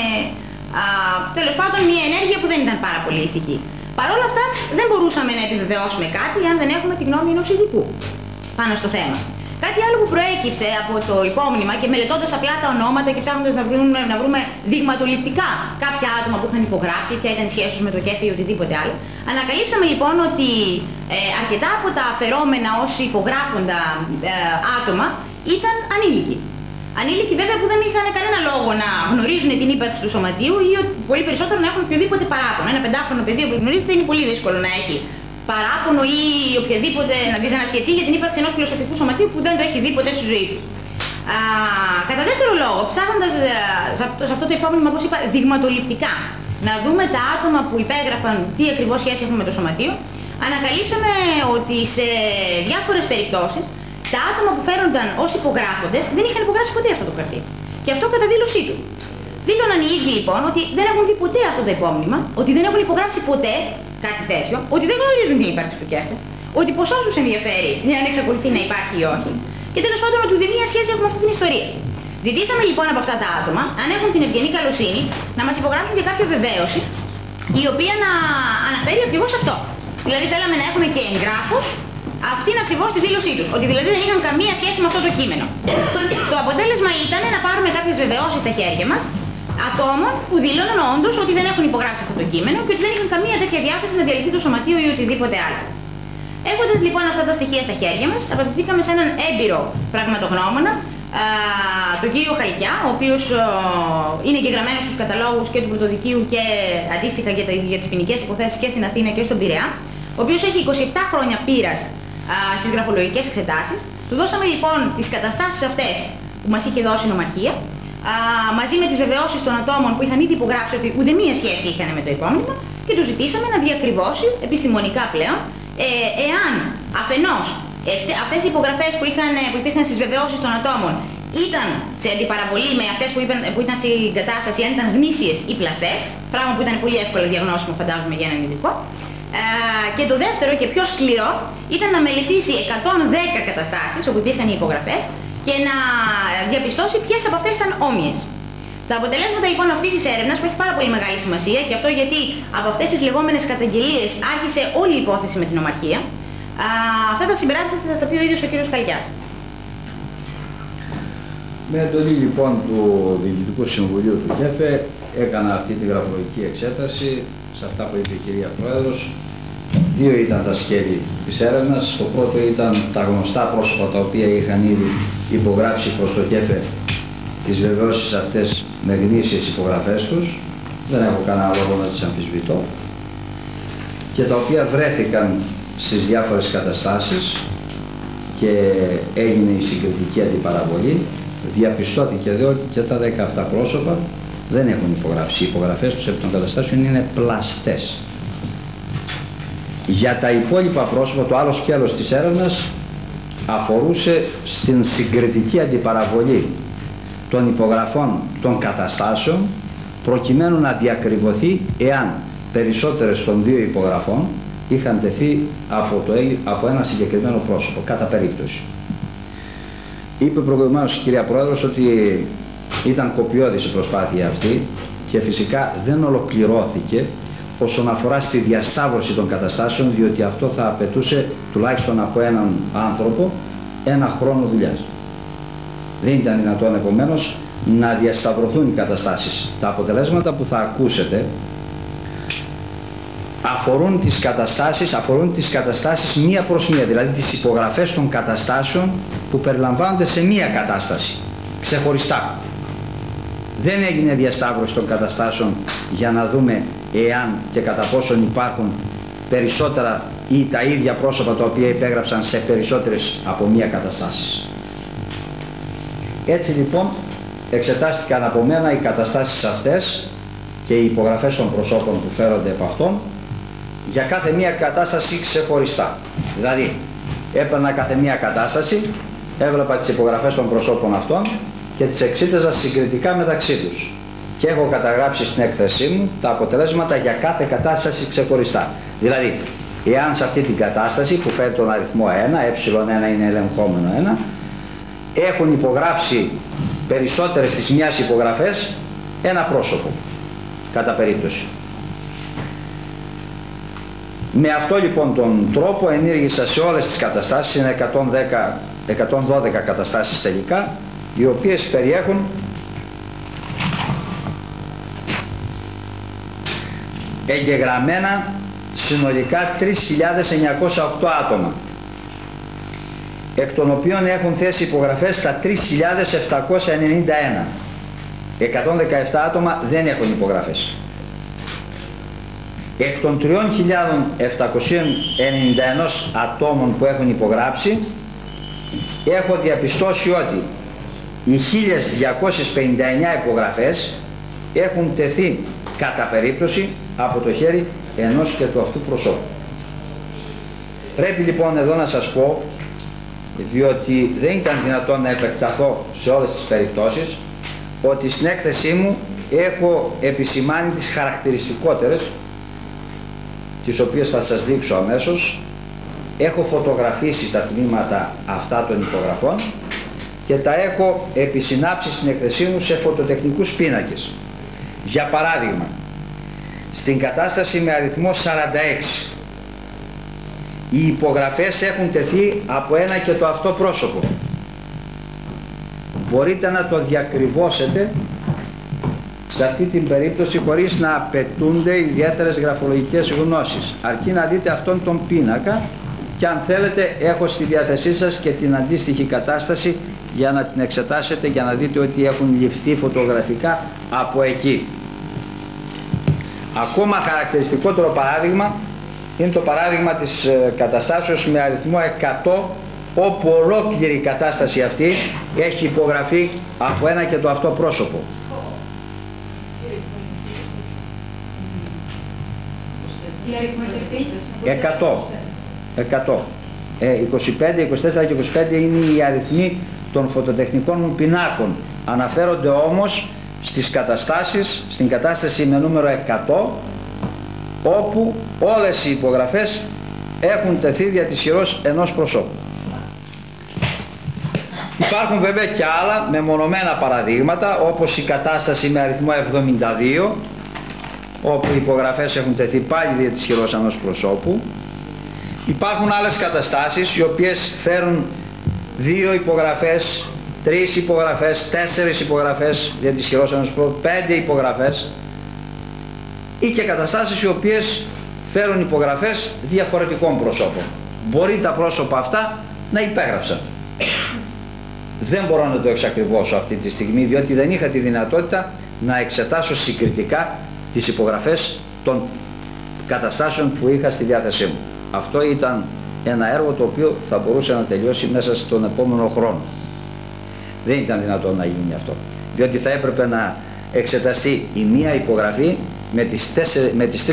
τέλος πάντων μια ενέργεια που δεν ήταν πάρα πολύ ηθική. Παρ' όλα αυτά δεν μπορούσαμε να επιβεβαιώσουμε κάτι αν δεν έχουμε τη γνώμη ενός ειδικού πάνω στο θέμα. Κάτι άλλο που προέκυψε από το υπόμνημα και μελετώντας απλά τα ονόματα και ψάχνοντας να βρούμε δειγματοληπτικά κάποια άτομα που είχαν υπογράψει, ποια ήταν η σχέση τους με το ΚΕΦ ή οτιδήποτε άλλο, ανακαλύψαμε λοιπόν ότι αρκετά από τα αφαιρόμενα ως υπογράφοντα άτομα ήταν ανήλικοι. Ανήλικοι βέβαια που δεν είχαν κανένα λόγο να γνωρίζουν την ύπαρξη του σωματείου ή πολύ περισσότερο να έχουν οποιοδήποτε παράπονο. Ένα 5χρονο παιδί, όπως γνωρίζετε, είναι πολύ δύσκολο να έχει παράπονο ή οποιαδήποτε να δυσανασχετεί για την ύπαρξη ενός φιλοσοφικού σωματείου που δεν το έχει δει ποτέ στη ζωή του. Κατά δεύτερο λόγο, ψάχνοντας σε αυτό το υπόμνημα, όπως είπα, δειγματοληπτικά, να δούμε τα άτομα που υπέγραφαν τι ακριβώς σχέση έχουν με το σωματείο, ανακαλύψαμε ότι σε διάφορες περιπτώσεις τα άτομα που φέρονταν ως υπογράφοντες δεν είχαν υπογράψει ποτέ αυτό το χαρτί. Και αυτό κατά δήλωσή τους. Δήλωναν οι ίδιοι λοιπόν ότι δεν έχουν δει ποτέ αυτό το υπόμνημα, ότι δεν έχουν υπογράψει ποτέ κάτι τέτοιο, ότι δεν γνωρίζουν την ύπαρξη του ΚΕΦ, ότι ποσός τους ενδιαφέρει αν εξακολουθεί να υπάρχει ή όχι, και τέλος πάντων ότι ούτε μία σχέση έχουμε αυτή την ιστορία. Ζητήσαμε λοιπόν από αυτά τα άτομα, αν έχουν την ευγενή καλοσύνη, να μας υπογράψουν και κάποια βεβαίωση, η οποία να αναφέρει ακριβώς αυτό. Δηλαδή θέλαμε να έχουμε και εγγράφος αυτήν ακριβώς τη δήλωσή τους, ότι δηλαδή δεν είχαν καμία σχέση με αυτό το κείμενο. Το αποτέλεσμα ήταν να πάρουμε κάποιες βεβαιώσεις στα χέρια μας, ατόμων που δήλωναν όντως ότι δεν έχουν υπογράψει αυτό το κείμενο και ότι δεν είχαν καμία τέτοια διάθεση να διαλυθεί το σωματείο ή οτιδήποτε άλλο. Έχοντας λοιπόν αυτά τα στοιχεία στα χέρια μας, απευθυνθήκαμε σε έναν έμπειρο πραγματογνώμονα, τον κύριο Χαλκιά, ο οποίος είναι εγγεγραμμένος στους καταλόγους και του Πρωτοδικείου και αντίστοιχα για τις ποινικές υποθέσεις και στην Αθήνα και στον Πειραιά, ο οποίος έχει 27 χρόνια πείρας στις γραφολογικές εξετάσεις. Του δώσαμε λοιπόν τις καταστάσεις αυτές που μας είχε δώσει η νομαρχία, μαζί με τις βεβαιώσεις των ατόμων που είχαν ήδη υπογράψει ότι ουδέμια σχέση είχαν με το υπόμνημα, και του ζητήσαμε να διακριβώσει επιστημονικά πλέον εάν αφενός αυτές οι υπογραφές που υπήρχαν στις βεβαιώσεις των ατόμων ήταν σε αντιπαραβολή με αυτές που ήταν στην κατάσταση, αν ήταν γνήσιες ή πλαστές, πράγμα που ήταν πολύ εύκολο διαγνώσιμο φαντάζομαι για έναν ειδικό. Και το δεύτερο και πιο σκληρό ήταν να μελετήσει 110 καταστάσεις όπου υπήρχαν οι υπογραφές και να διαπιστώσει ποιες από αυτές ήταν όμοιες. Τα αποτελέσματα λοιπόν αυτής της έρευνας, που έχει πάρα πολύ μεγάλη σημασία, και αυτό γιατί από αυτές τις λεγόμενες καταγγελίες άρχισε όλη η υπόθεση με την ομαρχία, αυτά τα συμπεράσματα θα σας τα πει ο ίδιος ο κύριος Χαλκιάς. Με εντολή λοιπόν του Διοικητικού Συμβουλίου του ΚΕΦΕ έκανα αυτή τη γραφολογική εξέταση σε αυτά που είπε η κυρία Πρόεδρος. Δύο ήταν τα σκέλη της έρευνας. Το πρώτο ήταν τα γνωστά πρόσωπα τα οποία είχαν ήδη υπογράψει προς το ΚΕΦΕ τις βεβαιώσεις αυτές με γνήσιες υπογραφές τους. Δεν έχω κανένα λόγο να τις αμφισβητώ. Και τα οποία βρέθηκαν στις διάφορες καταστάσεις και έγινε η συγκριτική αντιπαραβολή. Διαπιστώθηκε δε ότι και τα 17 πρόσωπα δεν έχουν υπογράψει. Οι υπογραφές τους επί των καταστάσεων είναι πλαστές. Για τα υπόλοιπα πρόσωπα, το άλλο σκέλος της έρευνας αφορούσε στην συγκριτική αντιπαραβολή των υπογραφών των καταστάσεων, προκειμένου να διακριβωθεί εάν περισσότερες των δύο υπογραφών είχαν τεθεί από ένα συγκεκριμένο πρόσωπο, κατά περίπτωση. Είπε προηγουμένως η κυρία Πρόεδρος ότι ήταν κοπιώδης η προσπάθεια αυτή και φυσικά δεν ολοκληρώθηκε όσον αφορά στη διασταύρωση των καταστάσεων, διότι αυτό θα απαιτούσε τουλάχιστον από έναν άνθρωπο ένα χρόνο δουλειάς. Δεν ήταν δυνατόν επομένως να διασταυρωθούν οι καταστάσεις. Τα αποτελέσματα που θα ακούσετε αφορούν τις καταστάσεις μία προς μία, δηλαδή τις υπογραφές των καταστάσεων που περιλαμβάνονται σε μία κατάσταση, ξεχωριστά. Δεν έγινε διασταύρωση των καταστάσεων για να δούμε εάν και κατά πόσον υπάρχουν περισσότερα ή τα ίδια πρόσωπα τα οποία υπέγραψαν σε περισσότερες από μία καταστάσεις. Έτσι λοιπόν εξετάστηκαν από μένα οι καταστάσεις αυτές και οι υπογραφές των προσώπων που φέρονται από αυτόν για κάθε μία κατάσταση ξεχωριστά. Δηλαδή έπαιρνα κάθε μία κατάσταση, έβλεπα τις υπογραφές των προσώπων αυτών και τις εξήταζα συγκριτικά μεταξύ τους. Και έχω καταγράψει στην έκθεσή μου τα αποτελέσματα για κάθε κατάσταση ξεχωριστά. Δηλαδή, εάν σε αυτή την κατάσταση που φέρει τον αριθμό 1, ε1 είναι ελεγχόμενο 1, έχουν υπογράψει περισσότερες της μιας υπογραφές ένα πρόσωπο, κατά περίπτωση. Με αυτό λοιπόν τον τρόπο ενήργησα σε όλες τις καταστάσεις, είναι 112 καταστάσεις τελικά, οι οποίες περιέχουν εγγεγραμμένα συνολικά 3.908 άτομα, εκ των οποίων έχουν θέσει υπογραφές τα 3.791. 117 άτομα δεν έχουν υπογραφές. Εκ των 3.791 ατόμων που έχουν υπογράψει, έχω διαπιστώσει ότι οι 1.259 υπογραφές έχουν τεθεί κατά περίπτωση από το χέρι ενός και του αυτού προσώπου. Πρέπει λοιπόν εδώ να σας πω, διότι δεν ήταν δυνατόν να επεκταθώ σε όλες τις περιπτώσεις, ότι στην έκθεσή μου έχω επισημάνει τις χαρακτηριστικότερες, τις οποίες θα σας δείξω αμέσως. Έχω φωτογραφίσει τα τμήματα αυτά των υπογραφών και τα έχω επισυνάψει στην έκθεσή μου σε φωτοτεχνικούς πίνακες. Για παράδειγμα, στην κατάσταση με αριθμό 46, οι υπογραφές έχουν τεθεί από ένα και το αυτό πρόσωπο. Μπορείτε να το διακριβώσετε σε αυτή την περίπτωση χωρίς να απαιτούνται ιδιαίτερες γραφολογικές γνώσεις. Αρκεί να δείτε αυτόν τον πίνακα και αν θέλετε έχω στη διάθεσή σας και την αντίστοιχη κατάσταση για να την εξετάσετε, για να δείτε ότι έχουν ληφθεί φωτογραφικά από εκεί. Ακόμα χαρακτηριστικότερο παράδειγμα είναι το παράδειγμα της καταστάσεως με αριθμό 100, όπου ολόκληρη η κατάσταση αυτή έχει υπογραφεί από ένα και το αυτό πρόσωπο. 100. 25, 24 και 25 είναι οι αριθμοί των φωτοτεχνικών μου πινάκων. Αναφέρονται όμως στις καταστάσεις, στην κατάσταση με νούμερο 100, όπου όλες οι υπογραφές έχουν τεθεί δια της χειρός ενός προσώπου. Υπάρχουν βέβαια και άλλα μεμονωμένα παραδείγματα, όπως η κατάσταση με αριθμό 72, όπου οι υπογραφές έχουν τεθεί πάλι δια της χειρός ενός προσώπου. Υπάρχουν άλλες καταστάσεις οι οποίες φέρουν 2 υπογραφές, 3 υπογραφές, 4 υπογραφές δια της χειρός ενός προσώπου, 5 υπογραφές, ή και καταστάσεις οι οποίες φέρουν υπογραφές διαφορετικών προσώπων. Μπορεί τα πρόσωπα αυτά να υπέγραψαν. Δεν μπορώ να το εξακριβώσω αυτή τη στιγμή, διότι δεν είχα τη δυνατότητα να εξετάσω συγκριτικά τις υπογραφές των καταστάσεων που είχα στη διάθεσή μου. Αυτό ήταν ένα έργο το οποίο θα μπορούσε να τελειώσει μέσα στον επόμενο χρόνο. Δεν ήταν δυνατόν να γίνει αυτό, διότι θα έπρεπε να εξεταστεί η μία υπογραφή με τις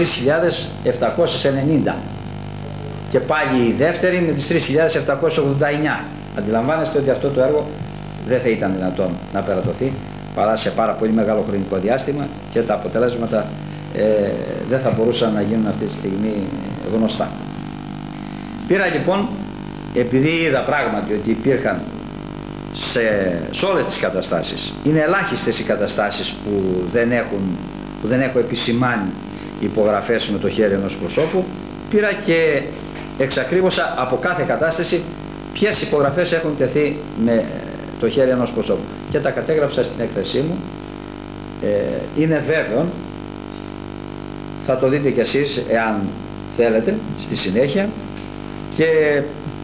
3.790 και πάλι η δεύτερη με τις 3.789. Αντιλαμβάνεστε ότι αυτό το έργο δεν θα ήταν δυνατόν να περατωθεί παρά σε πάρα πολύ μεγάλο χρονικό διάστημα και τα αποτελέσματα δεν θα μπορούσαν να γίνουν αυτή τη στιγμή γνωστά. Πήρα λοιπόν, επειδή είδα πράγματι ότι υπήρχαν σε όλες τις καταστάσεις, είναι ελάχιστες οι καταστάσεις που δεν έχω επισημάνει υπογραφές με το χέρι ενός προσώπου, πήρα και εξακρίβωσα από κάθε κατάσταση ποιες υπογραφές έχουν τεθεί με το χέρι ενός προσώπου και τα κατέγραψα στην έκθεσή μου. Είναι βέβαιο, θα το δείτε κι εσείς εάν θέλετε στη συνέχεια, και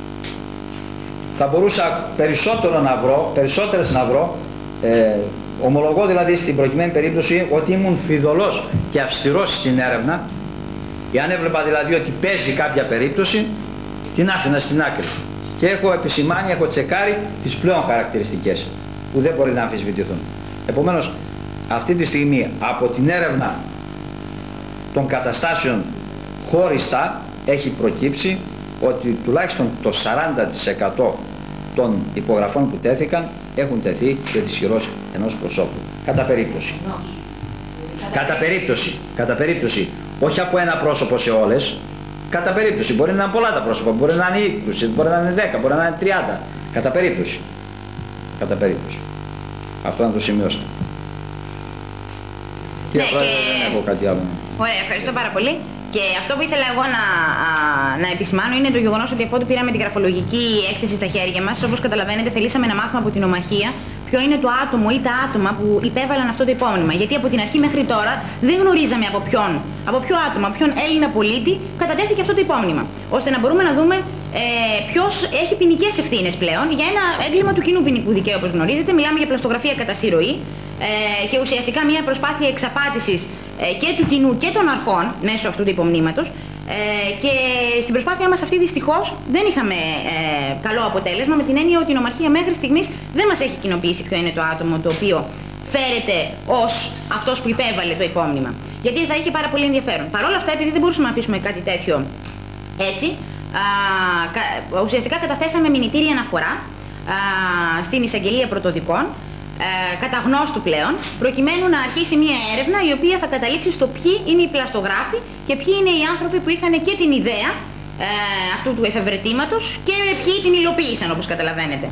θα μπορούσα περισσότερες να βρω, ομολογώ δηλαδή στην προκειμένη περίπτωση ότι ήμουν φιδωλός και αυστηρός στην έρευνα. Εάν έβλεπα δηλαδή ότι παίζει κάποια περίπτωση, την άφηνα στην άκρη και έχω επισημάνει, έχω τσεκάρει τις πλέον χαρακτηριστικές που δεν μπορεί να αμφισβητηθούν. Επομένως, αυτή τη στιγμή από την έρευνα των καταστάσεων χωριστά έχει προκύψει ότι τουλάχιστον το 40% των υπογραφών που τέθηκαν έχουν τεθεί και της χειρός ενός προσώπου. Κατά περίπτωση, όχι από ένα πρόσωπο σε όλες, κατά περίπτωση. Μπορεί να είναι πολλά τα πρόσωπα, μπορεί να είναι 20, μπορεί να είναι 10, μπορεί να είναι 30. Κατά περίπτωση. Αυτό να το σημειώσετε. Ναι, δεν έχω κάτι άλλο. Ωραία, ευχαριστώ πάρα πολύ. Και αυτό που ήθελα εγώ να επισημάνω είναι το γεγονός ότι αφού πήραμε την γραφολογική έκθεση στα χέρια μας, όπως καταλαβαίνετε, θελήσαμε να μάθουμε από την ομαχία ποιο είναι το άτομο ή τα άτομα που υπέβαλαν αυτό το υπόμνημα. Γιατί από την αρχή μέχρι τώρα δεν γνωρίζαμε από ποιο άτομο, ποιον Έλληνα πολίτη κατατέθηκε αυτό το υπόμνημα. Ώστε να μπορούμε να δούμε ποιος έχει ποινικές ευθύνες πλέον για ένα έγκλημα του κοινού ποινικού δικαίου, όπως γνωρίζετε. Μιλάμε για πλαστογραφία κατά συρροή και ουσιαστικά μια προσπάθεια εξαπάτησης και του κοινού και των αρχών μέσω αυτού του υπομνήματος, και στην προσπάθειά μας αυτή δυστυχώς δεν είχαμε καλό αποτέλεσμα, με την έννοια ότι η νομαρχία μέχρι στιγμής δεν μας έχει κοινοποιήσει ποιο είναι το άτομο το οποίο φέρεται ως αυτός που υπέβαλε το υπόμνημα. Γιατί θα είχε πάρα πολύ ενδιαφέρον. Παρ' όλα αυτά, επειδή δεν μπορούσαμε να αφήσουμε κάτι τέτοιο έτσι, ουσιαστικά καταθέσαμε μηνυτήρια αναφορά στην εισαγγελία πρωτοδικών, κατά γνώστου πλέον, προκειμένου να αρχίσει μια έρευνα η οποία θα καταλήξει στο ποιοι είναι οι πλαστογράφοι και ποιοι είναι οι άνθρωποι που είχαν και την ιδέα αυτού του εφευρετήματος και ποιοι την υλοποίησαν, όπως καταλαβαίνετε.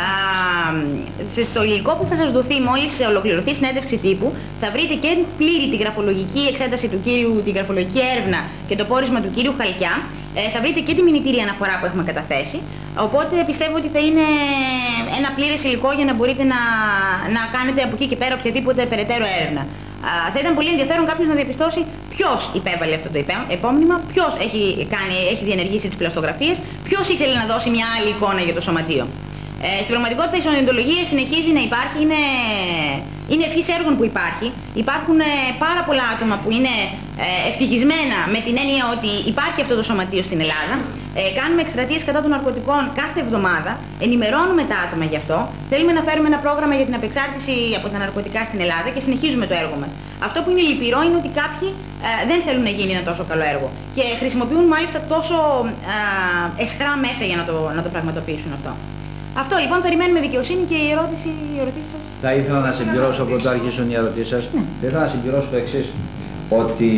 Στο υλικό που θα σας δοθεί μόλις ολοκληρωθεί η συνέντευξη τύπου θα βρείτε και πλήρη τη γραφολογική εξέταση του κύριου, την γραφολογική έρευνα και το πόρισμα του κύριου Χαλκιά. Θα βρείτε και τη μηνυτήρια αναφορά που έχουμε καταθέσει, οπότε πιστεύω ότι θα είναι ένα πλήρες υλικό για να μπορείτε να κάνετε από εκεί και πέρα οποιαδήποτε περαιτέρω έρευνα. Θα ήταν πολύ ενδιαφέρον κάποιος να διαπιστώσει ποιος υπέβαλε αυτό το επώνυμα, ποιος έχει διενεργήσει τις πλαστογραφίες, ποιος ήθελε να δώσει μια άλλη εικόνα για το σωματείο. Στην πραγματικότητα η σωματολογία συνεχίζει να υπάρχει, είναι ευχής έργων που υπάρχει. Υπάρχουν πάρα πολλά άτομα που είναι ευτυχισμένα με την έννοια ότι υπάρχει αυτό το σωματείο στην Ελλάδα. Κάνουμε εκστρατείες κατά των ναρκωτικών κάθε εβδομάδα, ενημερώνουμε τα άτομα γι' αυτό. Θέλουμε να φέρουμε ένα πρόγραμμα για την απεξάρτηση από τα ναρκωτικά στην Ελλάδα και συνεχίζουμε το έργο μας. Αυτό που είναι λυπηρό είναι ότι κάποιοι δεν θέλουν να γίνει ένα τόσο καλό έργο και χρησιμοποιούν μάλιστα τόσο αισχρά μέσα για να το πραγματοποιήσουν αυτό. Αυτό λοιπόν, περιμένουμε δικαιοσύνη και οι ερωτήσεις σας. Θα ήθελα να συμπληρώσω από το αρχίσουν οι ερωτήσεις σας. Θα ήθελα να συμπληρώσω το εξής, ότι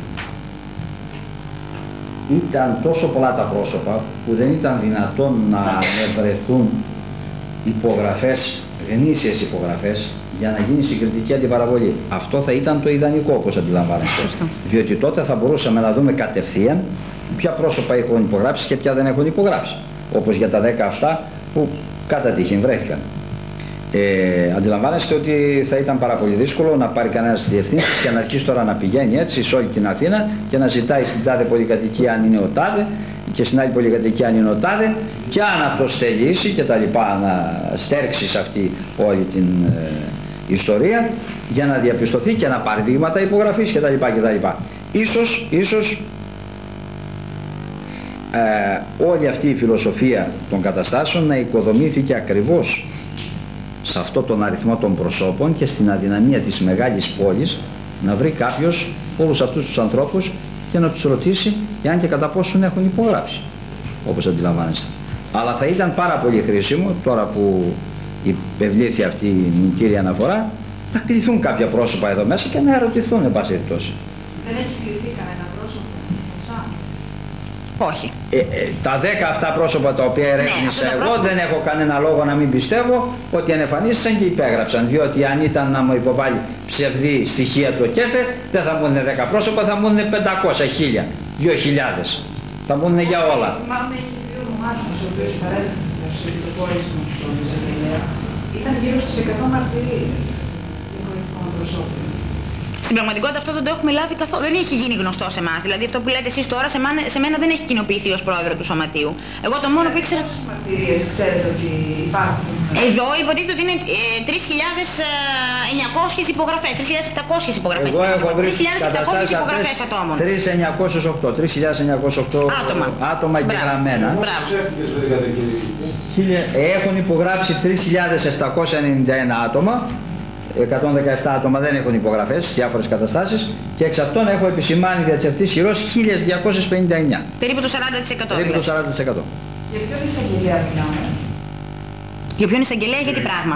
ήταν τόσο πολλά τα πρόσωπα που δεν ήταν δυνατόν να βρεθούν υπογραφές, γνήσιες υπογραφές, για να γίνει συγκριτική αντιπαραβολή. Αυτό θα ήταν το ιδανικό, όπως αντιλαμβάνεστε. Διότι τότε θα μπορούσαμε να δούμε κατευθείαν ποια πρόσωπα έχουν υπογράψει και ποια δεν έχουν υπογράψει. Όπως για τα 10 αυτά που κατά τύχη βρέθηκαν. Αντιλαμβάνεστε ότι θα ήταν πάρα πολύ δύσκολο να πάρει κανένας διευθύνση και να αρχίσει τώρα να πηγαίνει έτσι σε όλη την Αθήνα και να ζητάει στην τάδε πολυκατοικία αν είναι ο τάδε και στην άλλη πολυκατοικία αν είναι ο τάδε, και αν αυτός θελήσει και τα λοιπά, να στέρξει σε αυτή όλη την ιστορία για να διαπιστωθεί και να πάρει δείγματα υπογραφής και τα λοιπά και τα λοιπά. Ίσως όλη αυτή η φιλοσοφία των καταστάσεων να οικοδομήθηκε ακριβώς σε αυτό τον αριθμό των προσώπων και στην αδυναμία της μεγάλης πόλης να βρει κάποιος όλους αυτούς τους ανθρώπους και να τους ρωτήσει εάν και κατά πόσον έχουν υπογράψει, όπως αντιλαμβάνεστε. Αλλά θα ήταν πάρα πολύ χρήσιμο, τώρα που υπευλήθη αυτή η μηνυτήρια αναφορά, να κληθούν κάποια πρόσωπα εδώ μέσα και να ερωτηθούν εν πάση περιπτώσει. Δεν έχει κληθεί κανένα πρόσωπο? Όχι. Τα 10 αυτά πρόσωπα τα οποία ερεύνησα εγώ δεν έχω κανένα λόγο να μην πιστεύω ότι ανεφανίστηκαν και υπέγραψαν, διότι αν ήταν να μου υποβάλει ψευδή στοιχεία το ΚΕΦΕ δεν θα μου είναι 10 πρόσωπα, θα μου είναι 500, 1000, 2000, θα μου είναι για όλα. Θυμάμαι, είχε πει ο Μάτσος, ο οποίος παρέδεται στο ειδικόρισμα του Ζαγγελέα, ήταν γύρω στις 100 μαρτυρίες διαφορετικών προσώπων. Στην πραγματικότητα αυτό δεν το έχουμε λάβει καθόλου. Δεν έχει γίνει γνωστό σε εμάς. Δηλαδή αυτό που λέτε εσείς τώρα σε μένα δεν έχει κοινοποιηθεί ως πρόεδρο του σωματείου. Εγώ το μόνο που ήξερα. Πόσες μαρτυρίες ξέρετε ότι υπάρχουν? Εδώ υποτίθεται ότι είναι 3.900 υπογραφές, 3.700 υπογραφές. Εγώ έχω βρει 3.700 υπογραφές ατόμων. 3.908 άτομα εγγεγραμμένα. Έχουν υπογράψει 3.791 άτομα. 117 άτομα δεν έχουν υπογραφές στις διάφορες καταστάσεις και εξ αυτών έχω επισημάνει δια της ευθύς χειρός 1.259. Περίπου το 40%. Περίπου το 40%. Για ποιον εισαγγελέα μιλάμε? Για ποιον εισαγγελέα, για τι πράγμα?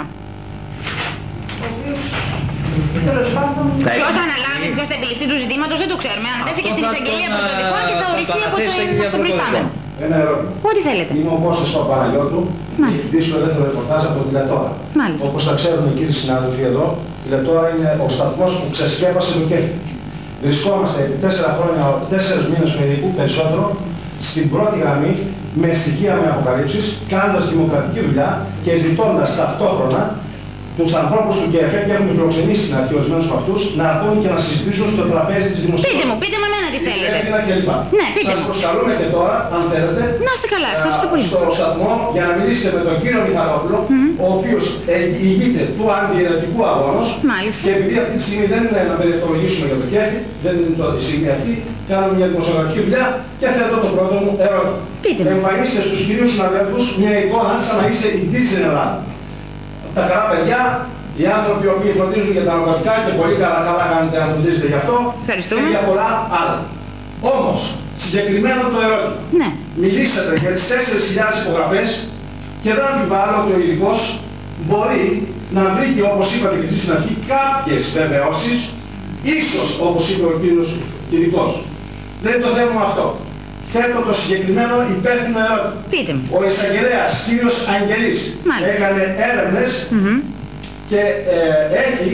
Ο οποίος, τέλος πάντων, ποιος θα αναλάβει, ποιος θα επιληφθεί του ζητήματος δεν το ξέρουμε. Ανατέθηκε στην εισαγγελία πρωτοδικών και θα οριστεί από τον προϊστάμενο. Ένα ερώτημα. Ό,τι θέλετε. Είμαι ο Κώστας Παπαναγιώτου, έχει ζητήσει το ελεύθερο ρεπορτάζ από τη Λετόρα. Όπως θα ξέρουν οι κύριοι συνάδελφοι εδώ, η Λετόρα είναι ο σταθμός που ξεσκέπασε το ΚΕΦΕ. Βρισκόμαστε επί 4 μήνες περίπου περισσότερο στην πρώτη γραμμή με στοιχεία, με αποκαλύψεις, κάνοντας δημοκρατική δουλειά και ζητώντας ταυτόχρονα τους ανθρώπους του ΚΕΦΕ, και έχουμε φιλοξενήσει στην αρχή ορισμένους από αυτούς, να έρθουν και να συζητήσουν στο τραπέζι της δημοσιογραφίας. Πείτε μου εμένα τι θέλετε. Ναι, πείτε σας μου. προσκαλούμε και τώρα, αν θέλετε, Να είστε καλά, ευχαριστώ πολύ. στο σταθμό για να μιλήσετε με τον κύριο Μιχαλόπουλο, ο οποίος ηγείται του αντιαιρετικού αγώνος. Μάλιστα. Και επειδή αυτή τη στιγμή δεν είναι να περιευτολογήσουμε για το ΚΕΦΕ, δεν είναι η στιγμή αυτή, κάνουμε μια δημοσιογραφική δουλειά και θέτω το πρώτο μου ερώτημα. Εμφανίστε στους κυρίους συναδέλφους μια εικόνα σαν να είστε η ντύση στην Ελλάδα. Τα καλά παιδιά, οι άνθρωποι οι οποίοι φροντίζουν για τα ναρκωτικά και πολύ καλά κάνετε να φροντίζετε γι' αυτό. Ευχαριστούμε. Και για πολλά άλλα. Όμως, συγκεκριμένο το ερώτημα. Ναι. Μιλήσατε για τις 4.000 υπογραφές και δεν αμφιβάλλω ότι ο ειδικός μπορεί να βρει και, όπως είπατε και εσείς στην αρχή, κάποιες βεβαιώσεις, ίσως όπως είπε ο κύριος ειδικός. Δεν είναι το θέμα αυτό. Θέτω το συγκεκριμένο υπεύθυνο ερώτημα. Πείτε μου. Ο εισαγγελέας κύριος Αγγελής έκανε έρευνες και έχει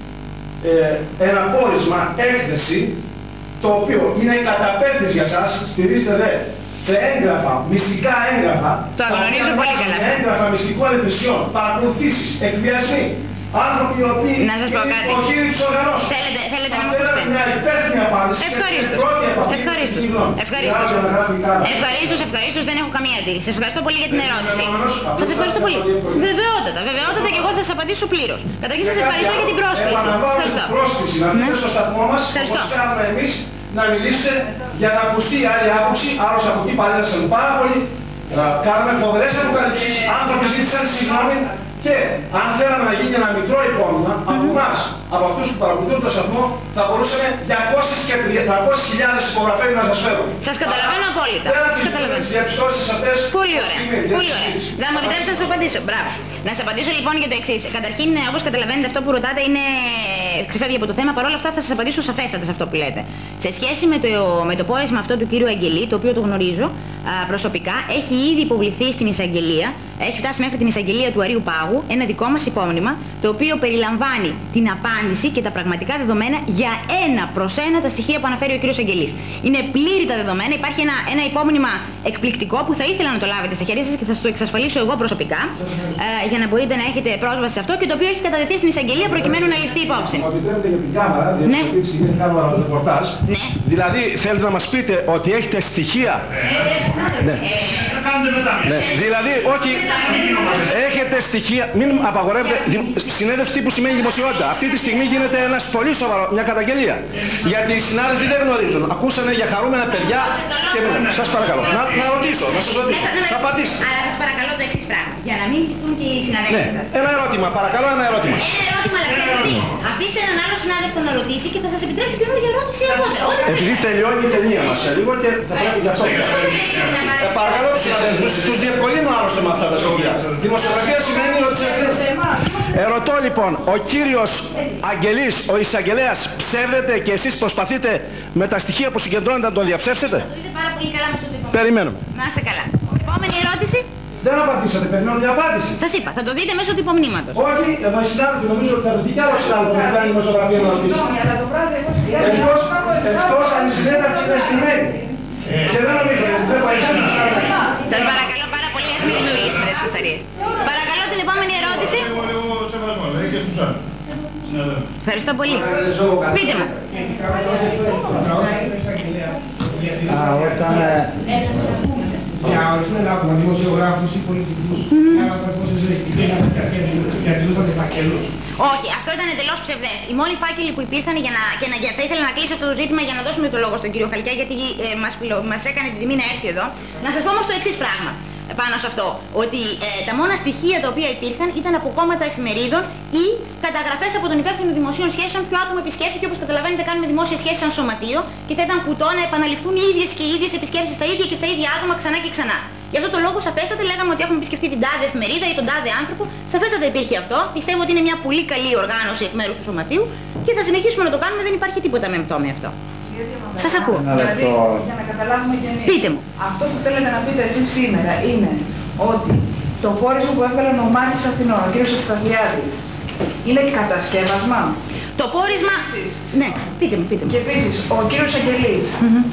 ένα πόρισμα, έκθεση, το οποίο είναι καταπέλτης για σας, στηρίζετε δε σε έγγραφα, μυστικά έγγραφα, το γνωρίζω πολύ καλά. έγγραφα μυστικών υπηρεσιών, παρακολουθήσεις, εκβιασμοί, Άνθρωποι οι οποίοι να σας πω κάτι. υποχείροι τους οργανώσεις. Θέλετε να μου πείτε. Μια υπεύθυνη απάντηση. Ευχαρίστως, δεν έχω καμία αντίρρηση. Σας ευχαριστώ πολύ για την ερώτηση. Σας ευχαριστώ πολύ. Βεβαιότατα και εγώ θα σας απαντήσω πλήρως. Καταρχήν σας ευχαριστώ για την πρόσκληση. Επαναλαμβάνω την πρόσκληση να μπείτε στο σταθμό μας, όπως κάνουμε εμείς, να μιλήσετε για να ακουστεί άλλη άποψη. Άλλωστε από εκεί παρέλασαν πάρα πολύ. Κάνουμε φοβερές αποκαλύψεις. Άνθρωποι ζήτησαν συγγνώμη. Και αν θέλαμε να γίνει ένα μικρό υπόμνημα από εμάς, από αυτούς που παρακολουθούν το σταθμό, θα μπορούσαμε 200 και 300.000 υπογραφές να σας φέρουμε. Σας καταλαβαίνω απόλυτα. Πολύ ωραία. Πολύ ωραία. Θα μου επιτρέψετε να σας απαντήσω. Μπράβο. Να σας απαντήσω λοιπόν για το εξής. Καταρχήν, όπως καταλαβαίνετε, αυτό που ρωτάτε ξεφεύγει από το θέμα. Παρ' όλα αυτά, θα σας απαντήσω σαφέστατα σε αυτό που λέτε. Σε σχέση με το πόρισμα αυτό του κύριου Αγγελή, το οποίο το γνωρίζω προσωπικά, έχει ήδη υποβληθεί στην εισαγγελία. Έχει φτάσει μέχρι την εισαγγελία του Αρείου Πάγου ένα δικό μας υπόμνημα, το οποίο περιλαμβάνει την απάντηση και τα πραγματικά δεδομένα για ένα προς ένα τα στοιχεία που αναφέρει ο κύριος Αγγελής. Είναι πλήρη τα δεδομένα, υπάρχει ένα υπόμνημα εκπληκτικό που θα ήθελα να το λάβετε στα χέρια σας και θα σας το εξασφαλίσω εγώ προσωπικά, για να μπορείτε να έχετε πρόσβαση σε αυτό και το οποίο έχει κατατεθεί στην εισαγγελία προκειμένου να ληφθεί υπόψη. Επιτρέπετε για την κάμερα, διότι αυτή τη στιγμή κάνω ένα ρεπορτάζ. Ναι. Δηλαδή θέλετε να μας πείτε ότι έχετε στοιχεία. Ναι. Δηλαδή, όχι, έχετε στοιχεία, μην απαγορεύετε, συνέντευξη τύπου σημαίνει δημοσιότητα. Αυτή τη στιγμή γίνεται ένας πολύ σοβαρό, μια καταγγελία. Γιατί οι συνάδελφοι δεν γνωρίζουν. Ακούσανε για χαρούμενα παιδιά και σας παρακαλώ. Να ρωτήσω, να σας ρωτήσω. Θα απαντήσω. Αλλά σας παρακαλώ το εξής πράγμα, για να μην κοιτούν και οι συναδέλφοι σας. Ένα ερώτημα, παρακαλώ ένα ερώτημα. Ένα ερώτημα, αλλά ξέρετε τι. Αφήστε έναν άλλο συνάδελφο να ρωτήσει και θα σας επιτρέψω καινούργια ερώτηση αργότερα. Επειδή τελειώνει η ταινία μας σε λίγο και θα πρέπει γι' αυτό. Παρακαλώ τους συναδέλφους, τους διευκολύνω άλλωστε με αυτά τα σχόλια. Δημοσιογραφία σημαίνει ότι ερωτώ λοιπόν, ο κύριος Αγγελής, ο εισαγγελέας, ψεύδεται και εσείς προσπαθείτε με τα στοιχεία που συγκεντρώνετε να τον διαψεύσετε. Θα το δείτε πάρα πολύ καλά μέσω του υπομνήματος. Περιμένουμε. Να είστε καλά. Επόμενη ερώτηση. Δεν απαντήσατε, περιμένω μια απάντηση. Σας είπα, θα το δείτε μέσω του υπομνήματος. Όχι, εδώ οι συνάδελφοι νομίζω ότι θα ρωτήσει κι άλλο συνάδελφο που κάνει δημοσιογραφία να ρωτήσει. Εκτός αν η συνέντευξη είναι στημένη. Και δεν νομίζω ότι δεν θα γίνει. Σας παρακαλώ πάρα πολύ, ας μην δημιουργήσουμε τις φασαρίες. Παρακαλώ την επόμενη ερώτηση. Ευχαριστώ πολύ. Πείτε μου. Για ορισμένα άτομα, δημοσιογράφους ή πολιτικούς, διατηρούνται φακέλους. Όχι, αυτό ήταν εντελώς ψευδές. Οι μόνοι φάκελοι που υπήρχαν θα ήθελα να κλείσω αυτό το ζήτημα για να δώσουμε το λόγο στον κύριο Χαλκιά, γιατί μας έκανε τη τιμή να έρθει εδώ. Να σας πω όμως το εξής πράγμα πάνω σε αυτό. Ότι τα μόνα στοιχεία τα οποία υπήρχαν ήταν από κόμματα εφημερίδων ή καταγραφές από τον υπεύθυνο δημοσίων σχέσεων. Ποιο άτομο επισκέφθηκε, όπως καταλαβαίνετε, κάνουμε δημόσιες σχέσεις σαν σωματείο και θα ήταν κουτό να επαναληφθούν οι ίδιες και οι ίδιες επισκέψεις στα ίδια και στα ίδια άτομα ξανά και ξανά. Γι' αυτό το λόγο, σαφέστατα λέγαμε ότι έχουμε επισκεφτεί την τάδε εφημερίδα ή τον τάδε άνθρωπο. Σαφέστατα υπήρχε αυτό. Πιστεύω ότι είναι μια πολύ καλή οργάνωση εκ μέρους του σωματείου και θα συνεχίσουμε να το κάνουμε. Δεν υπάρχει τίποτα με με αυτό. Σας ακούω. Δηλαδή, για να καταλάβουμε και εμείς. Πείτε μου. Αυτό που θέλετε να πείτε εσείς σήμερα είναι ότι το πόρισμα που έβγαλε ο Μάκης Αθηνών, ο κ. Ευσταθιάδης, είναι κατασκεύασμα. Το πόρισμα... Ναι, πείτε μου. Και επίσης, ο κύριος Αγγελής,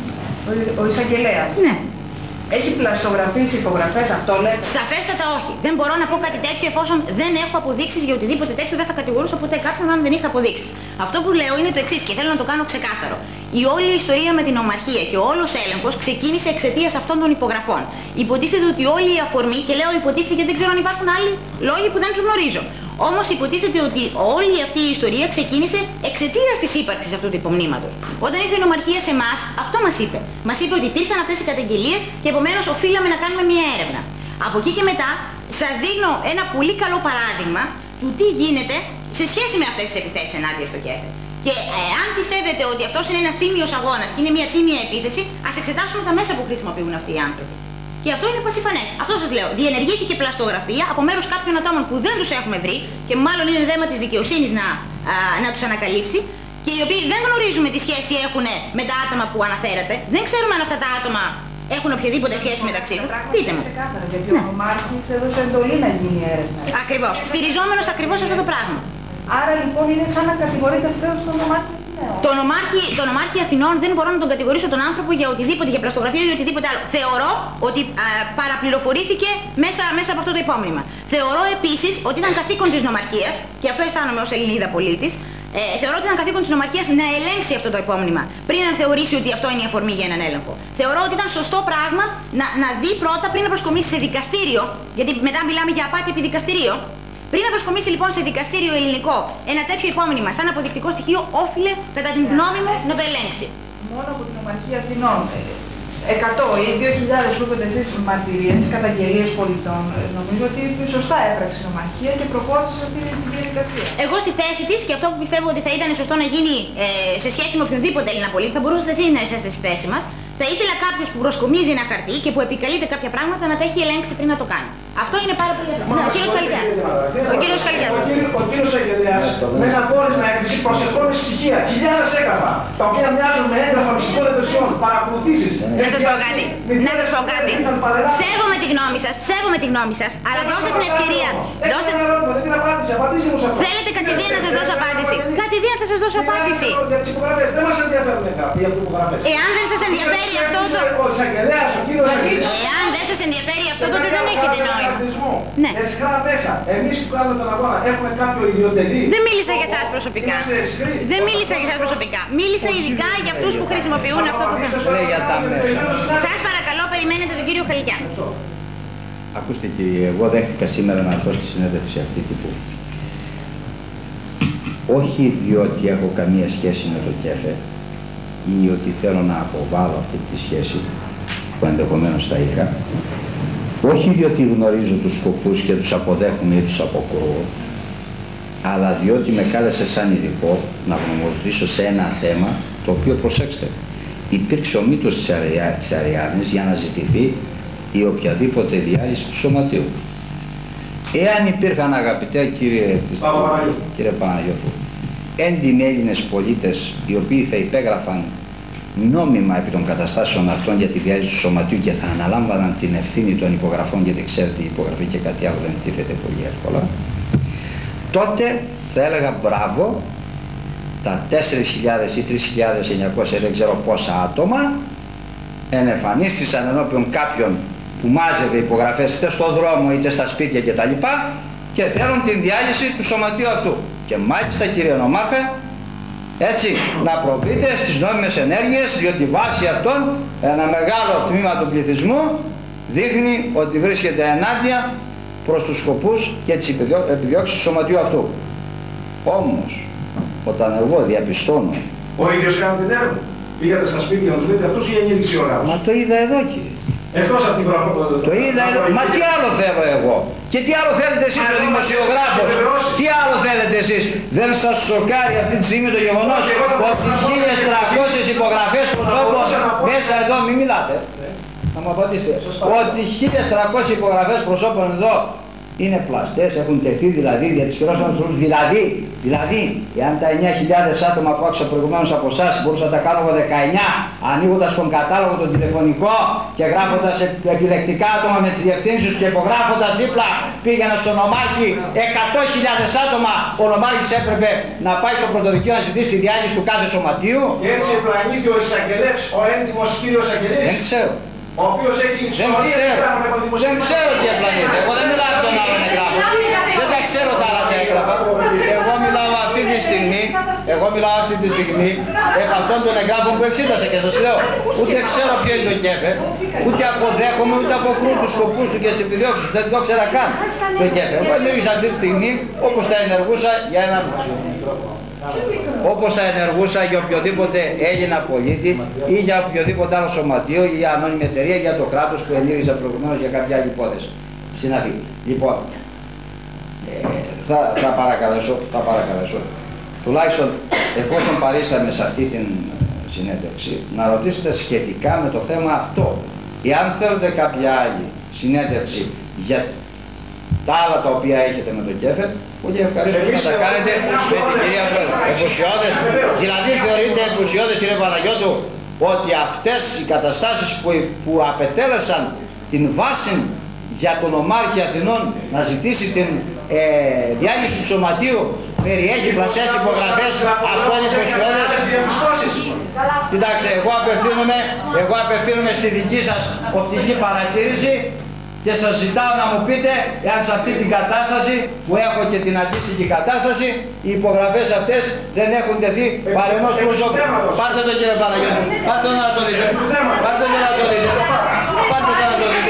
ο εισαγγελέας, ναι. Έχει πλαστογραφήσει υπογραφές, αυτό λέτε? Σαφέστατα όχι. Δεν μπορώ να πω κάτι τέτοιο εφόσον δεν έχω αποδείξεις για οτιδήποτε τέτοιο. Δεν θα κατηγορούσα ποτέ κάποιον αν δεν είχα αποδείξεις. Αυτό που λέω είναι το εξής και θέλω να το κάνω ξεκάθαρο. Η όλη ιστορία με την ομαρχία και ο όλος έλεγχος ξεκίνησε εξαιτίας αυτών των υπογραφών. Υποτίθεται ότι όλη η αφορμή, και λέω υποτίθεται γιατί δεν ξέρω αν υπάρχουν άλλοι λόγοι που δεν τους γνωρίζω. Όμως υποτίθεται ότι όλη αυτή η ιστορία ξεκίνησε εξαιτίας της ύπαρξης αυτού του υπομνήματος. Όταν ήρθε η νομαρχία σε εμάς, αυτό μας είπε. Μας είπε ότι υπήρχαν αυτές οι καταγγελίες και επομένως οφείλαμε να κάνουμε μια έρευνα. Από εκεί και μετά σας δίνω ένα πολύ καλό παράδειγμα του τι γίνεται σε σχέση με αυτές τις επιθέσεις ενάντια στο ΚΕΦΕ. Και αν πιστεύετε ότι αυτός είναι ένας τίμιος αγώνας και είναι μια τίμια επίθεση, ας εξετάσουμε τα μέσα που χρησιμοποιούν αυτοί οι άνθρωποι. Και αυτό είναι πασιφανές. Αυτό σας λέω. Διενεργήθηκε πλαστογραφία από μέρους κάποιων ατόμων που δεν τους έχουμε βρει και μάλλον είναι θέμα της δικαιοσύνης να τους ανακαλύψει και οι οποίοι δεν γνωρίζουμε τι σχέση έχουν με τα άτομα που αναφέρατε. Δεν ξέρουμε αν αυτά τα άτομα έχουν οποιαδήποτε σχέση μεταξύ τους. Πείτε μου. Γιατί ο Μάρχης έδωσε εντολή να γίνει έρευνα. Ακριβώς. Στηριζόμενος ακριβώς αυτό το πράγμα. Άρα λοιπόν είναι σαν να κατηγορείται αυτός τον Μάρχη. Τον νομάρχη Αθηνών δεν μπορώ να τον κατηγορήσω τον άνθρωπο για οτιδήποτε, για πλαστογραφία ή οτιδήποτε άλλο. Θεωρώ ότι παραπληροφορήθηκε μέσα από αυτό το υπόμνημα. Θεωρώ επίσης ότι ήταν καθήκον της νομαρχίας, και αυτό αισθάνομαι ως Ελληνίδα πολίτης, θεωρώ ότι ήταν καθήκον της νομαρχίας να ελέγξει αυτό το υπόμνημα πριν να θεωρήσει ότι αυτό είναι η αφορμή για έναν έλεγχο. Θεωρώ ότι ήταν σωστό πράγμα να δει πρώτα πριν να προσκομίσει σε δικαστήριο, γιατί μετά μιλάμε για απάτη επί δικαστήριο. Πριν να προσκομίσει λοιπόν σε δικαστήριο ελληνικό ένα τέτοιο υπόμνημα σαν αποδεικτικό στοιχείο, όφιλε κατά την γνώμη μου να το ελέγξει. Μόνο από την Νομαρχία Αθηνών 100 ή 2.000 που είπατε εσείς μαρτυρίες, καταγγελίες πολιτών, νομίζω ότι σωστά έπραξε η Νομαρχία και προχώρησε σε αυτή τη διαδικασία. Εγώ στη θέση της, και αυτό που πιστεύω ότι θα ήταν σωστό να γίνει σε σχέση με οποιονδήποτε Έλληνα πολίτη, θα μπορούσατε εσείς να είσαστε στη θέση μας. Θα ήθελα κάποιος που προσκομίζει ένα χαρτί και που επικαλείται κάποια πράγματα να τα έχει ελέγξει πριν να το κάνει. Αυτό είναι πάρα πολύ απλό. Ναι, ο κύριος Χαλικιάς. Ο κύριος Αγγελέας με ένα πόρισμα έκθεση προσεχόμενη στοιχεία, χιλιάδες έγγραφα, τα οποία μοιάζουν με έγγραφα μυστικών εταιρεών, παρακολουθήσεις. Να σας πω κάτι. Σέβομαι τη γνώμη σας, αλλά δώστε την ευκαιρία. Θέλετε κατηδίαν να σας δώσω απάντηση. Κατηδίαν θα σας δώσω απάντηση. Δεν μας ενδιαφέρουν οι υπογραφές. Εάν δεν σας ενδιαφέρει αυτό, τότε δεν έχετε νόημα. Ναι. Εμείς που κάνουμε τον αγώνα έχουμε κάποιο ιδιωτελή. Δεν μίλησα για εσάς προσωπικά. Μίλησα ειδικά για αυτούς που χρησιμοποιούν αυτό το θέμα. Σας παρακαλώ, περιμένετε τον κύριο Χαλικιά. Ακούστε κύριε, εγώ δέχτηκα σήμερα να έρθω στη συνέντευξη αυτή τύπου. Όχι διότι έχω καμία σχέση με το ΚΕΦΕ ή ότι θέλω να αποβάλω αυτή τη σχέση που ενδεχομένως θα είχα. Όχι διότι γνωρίζω τους σκοπούς και τους αποδέχομαι ή τους αποκρούω, αλλά διότι με κάλεσε σαν ειδικό να γνωμοδοτήσω σε ένα θέμα το οποίο, προσέξτε, υπήρξε ο μύτος της Αριάδνης για να ζητηθεί η οποιαδήποτε διάλυση του σωματείου. Εάν υπήρχαν, αγαπητέ κύριε Παναγιώτου, έντιμοι Έλληνες πολίτες οι οποίοι θα υπέγραφαν νόμιμα επί των καταστάσεων αυτών για τη διάλυση του σωματείου και θα αναλάμβαναν την ευθύνη των υπογραφών, γιατί ξέρετε η υπογραφή και κάτι άλλο δεν τίθεται πολύ εύκολα, τότε θα έλεγα μπράβο, τα 4.000 ή 3.900 δεν ξέρω πόσα άτομα ενεφανίστησαν ενώπιον κάποιον που μάζευε υπογραφές είτε στον δρόμο είτε στα σπίτια κτλ. Και θέλουν την διάλυση του σωματείου αυτού. Και μάλιστα κύριε Νομάρχα, έτσι να προβείτε στις νόμιμες ενέργειες, διότι βάσει αυτών ένα μεγάλο τμήμα του πληθυσμού δείχνει ότι βρίσκεται ενάντια προς τους σκοπούς και τις επιδιώξεις του σωματείου αυτού. Όμως, όταν εγώ διαπιστώνω... Ο ίδιος κάνει την έργο. Πήγατε στα σπίτια να τους λέτε αυτούς ή ενήργησε ο γάμος. Μα το είδα εδώ κύριε. Εκτός από την πραγματικότητα. Το είδα εδώ. Μα τι άλλο θέλω εγώ. Και τι άλλο θέλετε εσείς ο δημοσιογράφος. Τι άλλο θέλετε εσείς. Δεν σας σοκάρει αυτή τη στιγμή το γεγονός ότι 1.300 υπογραφές προσώπων μέσα εδώ, μην μιλάτε. Θα μου απαντήσετε. Ότι 1.300 υπογραφές προσώπων εδώ είναι πλαστές, έχουν τεθεί δηλαδή δια της χειρός των δηλαδή, εάν τα 9.000 άτομα που άκουσα προηγουμένως από εσάς μπορούσα να τα κάνω εγώ 19, ανοίγοντας τον κατάλογο τον τηλεφωνικό και γράφοντας επιλεκτικά άτομα με τις διευθύνσεις τους και υπογράφοντας δίπλα, πήγαινα στον νομάρχη 100.000 άτομα, ο νομάρχης έπρεπε να πάει στο πρωτοδικείο να ζητήσει τη διάλυση του κάθε σωματείου. Και έτσι επλανήθηκε ο εισαγγελέας, ο έντιμος κύριος εισαγγελέας. Δεν ξέρω. Ο οποίος έχει δεν ξέρω τι επλανείται. Εγώ δεν μιλάω από τον άλλον έγγραφο. Δεν τα ξέρω τα άλλα τα έγγραφα. Εγώ μιλάω αυτή τη στιγμή επ' αυτών των εγγράφων που εξήτασα και σας λέω. Ούτε ξέρω ποιο είναι το ΚΕΦΕ, ούτε αποδέχομαι, ούτε αποκρούω τους σκοπούς του και τις επιδιώξεις του. Δεν το ξέρα καν το ΚΕΦΕ. Εγώ ενεργήσα αυτή τη στιγμή όπως θα ενεργούσα για ένα... όπως θα ενεργούσα για οποιοδήποτε Έλληνα πολίτη ή για οποιοδήποτε άλλο σωματείο ή για ανώνυμη εταιρεία για το κράτος που ενήργησα προηγουμένως για κάποια άλλη υπόθεση. Συναφή. Λοιπόν, θα παρακαλέσω, τουλάχιστον εφόσον παρίσταμε σε αυτή την συνέντευξη, να ρωτήσετε σχετικά με το θέμα αυτό. Εάν θέλετε κάποια άλλη συνέντευξη για τα άλλα τα οποία έχετε με το ΚΕΦΕ, πολύ ευχαρίστως να τα κάνετε με την κυρία Πρόεδρε. Ενθουσιώδες, δηλαδή θεωρείτε ενθουσιώδες κύριε Παναγιώτου ότι αυτές οι καταστάσεις που απετέλεσαν την βάση για τον Ομάρχη Αθηνών να ζητήσει την διάλυση του σωματείου περιέχει πλασιές υπογραφές, αυτό είναι προσφέρες. Κοιτάξτε, εγώ απευθύνομαι στη δική σας οπτική παρατήρηση και σας ζητάω να μου πείτε εάν σε αυτή την κατάσταση που έχω και την αντίστοιχη κατάσταση οι υπογραφές αυτές δεν έχουν τεθεί παρενός προσώπου. Πάρτε το κύριε Παναγιώτη, πάρτε το να το δείτε. Πάρτε το να το δείτε. Πάρτε το να το δείτε.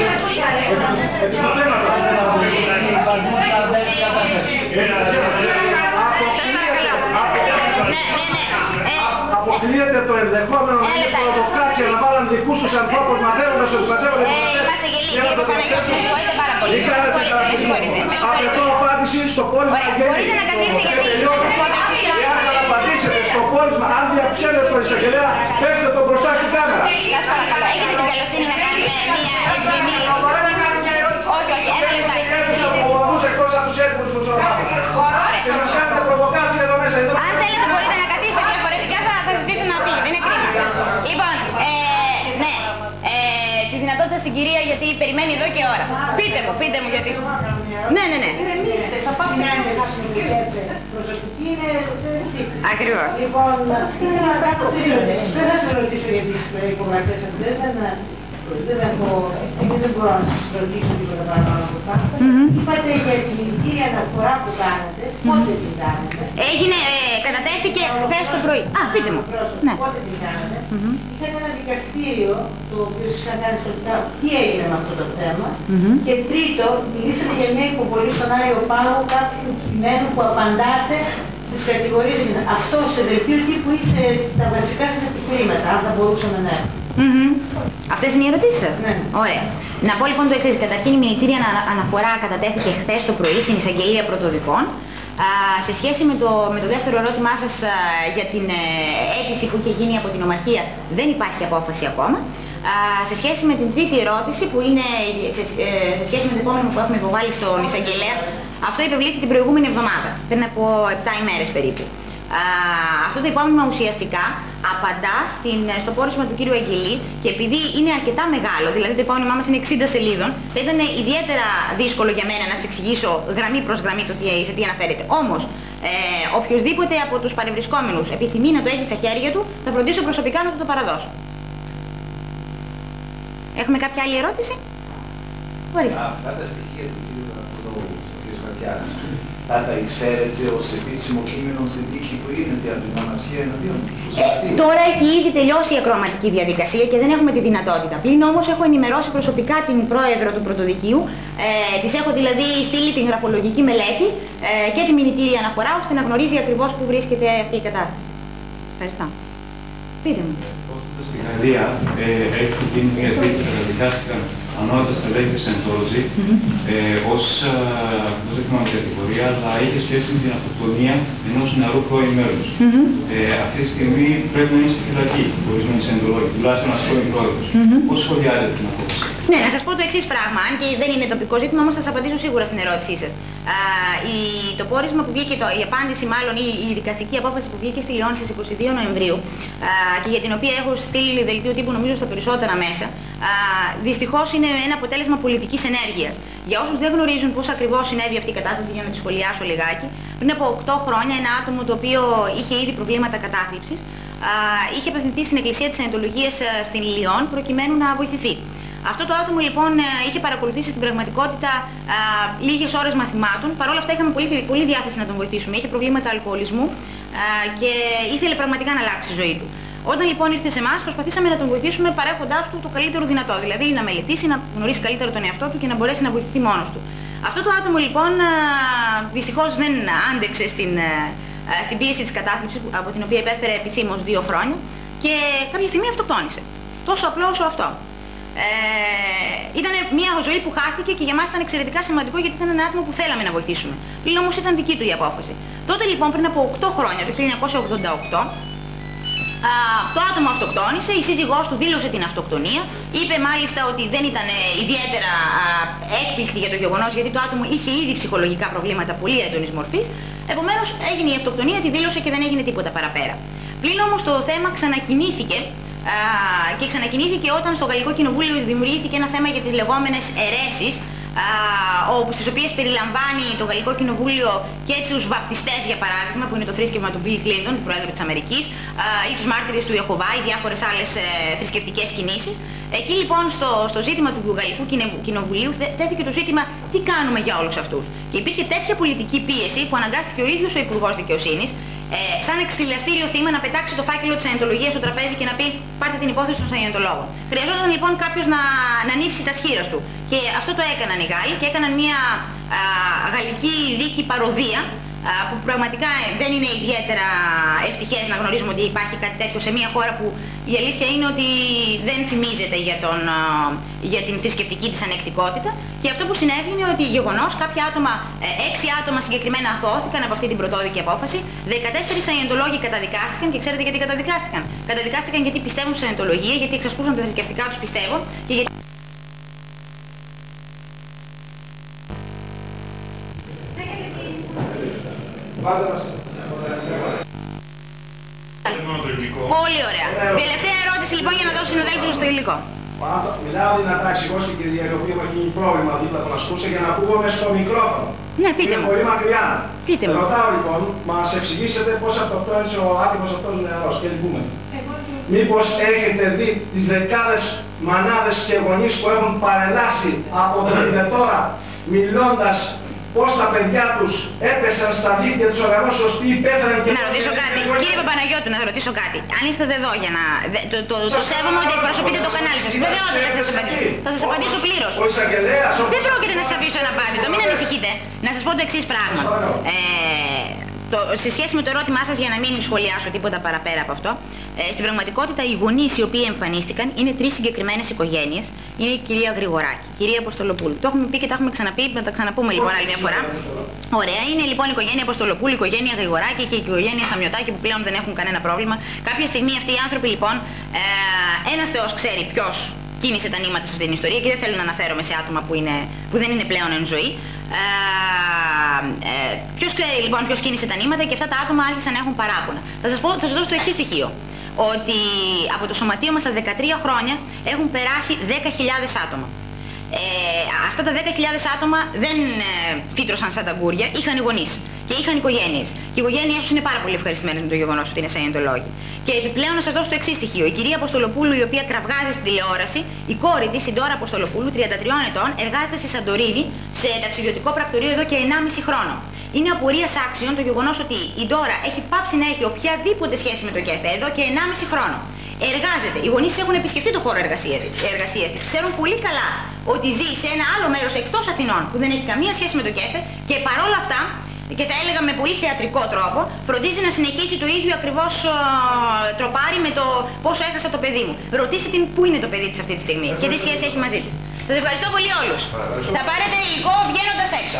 Αποκλείεται το ενδεχόμενο να είναι προβοκάτσια να βάλουν δικούς τους ανθρώπους μαθαίνοντας ότι μαζεύονται οι Είμαστε γελοί, κύριε Παπαναγιώτη, με συγχωρείτε πάρα πολύ. Με συγχωρείτε. Απαιτώ απάντηση στο πόρισμα. Μπορείτε να καθίσετε γιατί εάν θα απαντήσετε στο πόρισμα, αν διαψεύδετε τον εισαγγελέα, πέστε το μπροστά στην κάμερα. Σας παρακαλώ, έχετε την καλοσύνη να κάνετε μια ευγενή... Όχι, όχι, ένα λεπτάκι. Εκτός από τους έτοιμους του ζωγράφους. Και μας κάνετε προβοκάτσια εδώ μέσα. Αν θέλετε μπορείτε να καθίσετε, διαφορετικά θα ζητήσω να φύγει, δεν είναι κρίμα. Λοιπόν, ναι, τη δυνατότητα στην κυρία γιατί περιμένει εδώ και ώρα. Πείτε μου γιατί. Ναι. Θα πάμε να προσωπική είναι Ακριβώς. Λοιπόν, δεν θα σας ρωτήσω για τις υπογραφές αυτές, δεν μπορώ να σας ρωτήσω τίποτα παραπάνω από αυτά. Είπατε για την μηνυτήρια αναφορά που κάνατε, πότε την κάνατε? Έγινε, κατατέθηκε χθες το πρωί. Α, πείτε μου. Πότε την κάνατε? Είχατε ένα δικαστήριο το οποίο σας είχα κάνει σχετικά τι έγινε με αυτό το θέμα. Και τρίτο, μιλήσατε για μια υποβολή στον Άριο Πάγο κάποιου κειμένου που απαντάτε στις κατηγορίες. Αυτό σε δελτίο τύπου ή σε τα βασικά σας επιχειρήματα, αν θα μπορούσαμε να έχουμε. Αυτές είναι οι ερωτήσεις σας. Ναι. Ωραία. Να πω λοιπόν το εξής. Καταρχήν η μηνυτήρια αναφορά κατατέθηκε χθες το πρωί στην εισαγγελία πρωτοδικών. Σε σχέση με το δεύτερο ερώτημά σας για την αίτηση που είχε γίνει από την Ομαρχία, δεν υπάρχει απόφαση ακόμα. Σε σχέση με την τρίτη ερώτηση που είναι σε σχέση με το επόμενο που έχουμε υποβάλει στον εισαγγελέα, αυτό υπευλήθη την προηγούμενη εβδομάδα, πριν από 7 ημέρες περίπου. Αυτό το υπόμνημα ουσιαστικά απαντά στο πόρισμα του κύριου Αγγελή και επειδή είναι αρκετά μεγάλο, δηλαδή το υπόμνημά μας είναι 60 σελίδων, θα ήταν ιδιαίτερα δύσκολο για μένα να σας εξηγήσω γραμμή προς γραμμή σε τι αναφέρεται. Όμως, οποιοσδήποτε από τους παρευρισκόμενους επιθυμεί να το έχει στα χέρια του, θα φροντίσω προσωπικά να του το παραδώσω. Έχουμε κάποια άλλη ερώτηση? Ορίστε. Αυτά τα στοιχεία του κ. Σφατιάς θα τα εισφέρετε ως επίσημο κείμενο στην δίκη που γίνεται από την Ομαρχία εναντίον? Τώρα έχει ήδη τελειώσει η ακροαματική διαδικασία και δεν έχουμε τη δυνατότητα. Πλην όμως έχω ενημερώσει προσωπικά την πρόεδρο του Πρωτοδικείου, της έχω δηλαδή στείλει την γραφολογική μελέτη και τη μηνυτήρια αναφορά ώστε να γνωρίζει ακριβώς που βρίσκεται αυτή η κατάσταση. Ευχαριστώ. Πείτε μου. Στην Γαλλία έχει γίνει μια δίκη που καταδικάστηκαν ανώτατα στελέχη της Εντόζη ως, δεν θυμάμαι κατηγορία, αλλά είχε σχέση με την αυτοκτονία ενός νεαρού πρώην μέλους. Αυτή τη στιγμή πρέπει να είναι στη φυλακή, ορισμένοι εντολόγοι, τουλάχιστον ένας πρώην πρόεδρος. Πώς σχολιάζετε την απόφαση? Ναι, να σας πω το εξής πράγμα, αν και δεν είναι τοπικό ζήτημα, όμως θα σας απαντήσω σίγουρα στην ερώτησή σας. Το πόρισμα που βγήκε, η απάντηση μάλλον, η δικαστική απόφαση που βγήκε στη Λιόν στις 22 Νοεμβρίου και για την οποία έχω στείλει δελτίο τύπου νομίζω στα περισσότερα μέσα, δυστυχώς είναι ένα αποτέλεσμα πολιτικής ενέργειας. Για όσους δεν γνωρίζουν πώς ακριβώς συνέβη αυτή η κατάσταση, για να τη σχολιάσω λιγάκι, πριν από 8 χρόνια ένα άτομο το οποίο είχε ήδη προβλήματα κατάθλιψης είχε απευθυνθεί στην Εκκλησία της Ανατολογίας στην Λιόν προκειμένου να βοηθηθεί. Αυτό το άτομο λοιπόν είχε παρακολουθήσει στην πραγματικότητα λίγες ώρες μαθημάτων. Παρ' όλα αυτά είχαμε πολύ διάθεση να τον βοηθήσουμε. Είχε προβλήματα αλκοολισμού και ήθελε πραγματικά να αλλάξει η ζωή του. Όταν λοιπόν ήρθε σε εμάς, προσπαθήσαμε να τον βοηθήσουμε παρέχοντάς του το καλύτερο δυνατό. Δηλαδή να μελετήσει, να γνωρίσει καλύτερα τον εαυτό του και να μπορέσει να βοηθηθεί μόνος του. Αυτό το άτομο λοιπόν δυστυχώς δεν άντεξε στην πίεση της κατάθλιψης από την οποία υπέφερε επισήμως 2 χρόνια και κάποια στιγμή αυτοκτόνησε. Τόσο απλό όσο αυτό. Ήταν μια ζωή που χάθηκε και για μας ήταν εξαιρετικά σημαντικό γιατί ήταν ένα άτομο που θέλαμε να βοηθήσουμε. Πλην όμως ήταν δική του η απόφαση. Τότε λοιπόν πριν από 8 χρόνια, το 1988, το άτομο αυτοκτόνησε, η σύζυγός του δήλωσε την αυτοκτονία, είπε μάλιστα ότι δεν ήταν ιδιαίτερα έκπληκτη για το γεγονός γιατί το άτομο είχε ήδη ψυχολογικά προβλήματα πολύ έντονης μορφής, επομένως έγινε η αυτοκτονία, τη δήλωσε και δεν έγινε τίποτα παραπέρα. Πλην όμως το θέμα ξανακινήθηκε και ξανακινήθηκε όταν στο Γαλλικό Κοινοβούλιο δημιουργήθηκε ένα θέμα για τις λεγόμενες αιρέσεις στις οποίες περιλαμβάνει το Γαλλικό Κοινοβούλιο και τους βαπτιστές, για παράδειγμα, που είναι το θρήσκευμα του Bill Clinton, του Πρόεδρου της Αμερικής, ή τους μάρτυρες του Ιεχωβά ή διάφορες άλλες θρησκευτικές κινήσεις. Εκεί λοιπόν στο ζήτημα του Γαλλικού Κοινοβουλίου τέθηκε το ζήτημα τι κάνουμε για όλους αυτούς. Και υπήρχε τέτοια πολιτική πίεση που αναγκάστηκε ο ίδιος ο Υπουργός Δικαιοσύνης, σαν εξηλαστήριο θύμα, να πετάξει το φάκελο της σαϊντολογίας στο τραπέζι και να πει πάρτε την υπόθεση των σαϊντολόγων. Χρειαζόταν λοιπόν κάποιος να ανοίξει τα σχήρας του. Και αυτό το έκαναν οι Γάλλοι και έκαναν μια γαλλική δίκη παροδία, που πραγματικά δεν είναι ιδιαίτερα ευτυχές να γνωρίζουμε ότι υπάρχει κάτι τέτοιο σε μια χώρα που η αλήθεια είναι ότι δεν φημίζεται για την θρησκευτική της ανεκτικότητα. Και αυτό που συνέβη είναι ότι γεγονός κάποια άτομα, 6 άτομα συγκεκριμένα αθώθηκαν από αυτή την πρωτόδικη απόφαση, 14 σαϊντολόγοι καταδικάστηκαν. Και ξέρετε γιατί καταδικάστηκαν? Καταδικάστηκαν γιατί πιστεύουν στη σαϊντολογία, γιατί εξασκούσαν τα θρησκευτικά τους πιστεύω και γιατί... Πολύ ωραία. Τελευταία ερώτηση λοιπόν για να δώσω συναδέλφους στο υλικό. Μιλάω δυνατά, εξηγώς την κυρία η οποία έχει πρόβλημα δίπλα που να σκούσε για να ακούγομαι στο μικρόφωνο. Ναι, πείτε μου. Είναι πολύ μακριά. Πείτε μου. Ρωτάω λοιπόν, μας εξηγήσετε πώς αυτοκτόνησε ο άτυχος αυτός νεαρός και λυπούμεθα. Μήπως έχετε δει τις δεκάδες μανάδες και γονείς που έχουν παρελάσει από τον ιδετόρα μιλώντας πώς τα παιδιά τους έπεσαν στα δίκτυα της οργανώσεως, τι πέθαναν και... Να ρωτήσω κάτι. Κύριε Παπαναγιώτου, να ρωτήσω κάτι. Αν ήρθατε εδώ για να... Το σέβομαι ότι εκπροσωπείτε το κανάλι σας. Βεβαιότητα θα σας απαντήσω. Θα σας απαντήσω πλήρως. Δεν πρόκειται να σας αφήσω ένα απάντητο. Μην ανησυχείτε. Να σας πω το εξής πράγμα. Σε σχέση με το ερώτημά σας, για να μην σχολιάσω τίποτα παραπέρα από αυτό, στην πραγματικότητα οι γονείς οι οποίοι εμφανίστηκαν είναι 3 συγκεκριμένες οικογένειες. Είναι η κυρία Γρηγοράκη, η κυρία Αποστολοπούλου. Το έχουμε πει και τα έχουμε ξαναπεί, να τα ξαναπούμε λοιπόν άλλη μια φορά. Ωραία, είναι λοιπόν η οικογένεια Αποστολοπούλου, η οικογένεια Γρηγοράκη και η οικογένεια Σαμιωτάκη που πλέον δεν έχουν κανένα πρόβλημα. Κάποια στιγμή αυτοί οι άνθρωποι λοιπόν, ένας Θεός ξέρει ποιος κίνησε τα νήματα σε αυτήν την ιστορία και δεν θέλω να αναφέρομαι σε άτομα που δεν είναι πλέον εν ζωή. Ποιος ξέρει λοιπόν ποιος κίνησε τα νήματα και αυτά τα άτομα άρχισαν να έχουν παράπονα. Θα σας δώσω το εξής στοιχείο. Ότι από το σωματείο μας στα 13 χρόνια έχουν περάσει 10.000 άτομα. Αυτά τα 10.000 άτομα δεν φύτρωσαν σαν τα γκούρια, είχαν γονείς και είχαν οικογένειες. Και οι οικογένειες τους είναι πάρα πολύ ευχαριστημένες με το γεγονός ότι είναι σαϊντολόγοι. Και επιπλέον να σας δώσω το εξής στοιχείο. Η κυρία Αποστολοπούλου, η οποία κραυγάζει στην τηλεόραση, η κόρη της, η Ντόρα Αποστολοπούλου, 33 ετών, εργάζεται στη Σαντορίνη σε ταξιδιωτικό πρακτορείο εδώ και 1,5 χρόνο. Είναι απορίας άξιον το γεγονός ότι η Ντόρα έχει πάψει να έχει οποιαδήποτε σχέση με το ΚΕΦΕ εδώ και 1,5 χρόνο. Εργάζεται. Οι γονείς έχουν επισκεφτεί το χώρο εργασίας της. Ξέρουν πολύ καλά ότι ζει σε ένα άλλο μέρος εκτός Αθηνών που δεν έχει καμία σχέση με το ΚΕΦΕ και παρόλα αυτά, και τα έλεγα με πολύ θεατρικό τρόπο, φροντίζει να συνεχίσει το ίδιο ακριβώς τροπάρι με το πόσο έχασα το παιδί μου. Ρωτήστε την πού είναι το παιδί της αυτή τη στιγμή και τι σχέση έχει μαζί της. Σας ευχαριστώ πολύ όλους. Θα πάρετε υλικό βγαίνοντας έξω.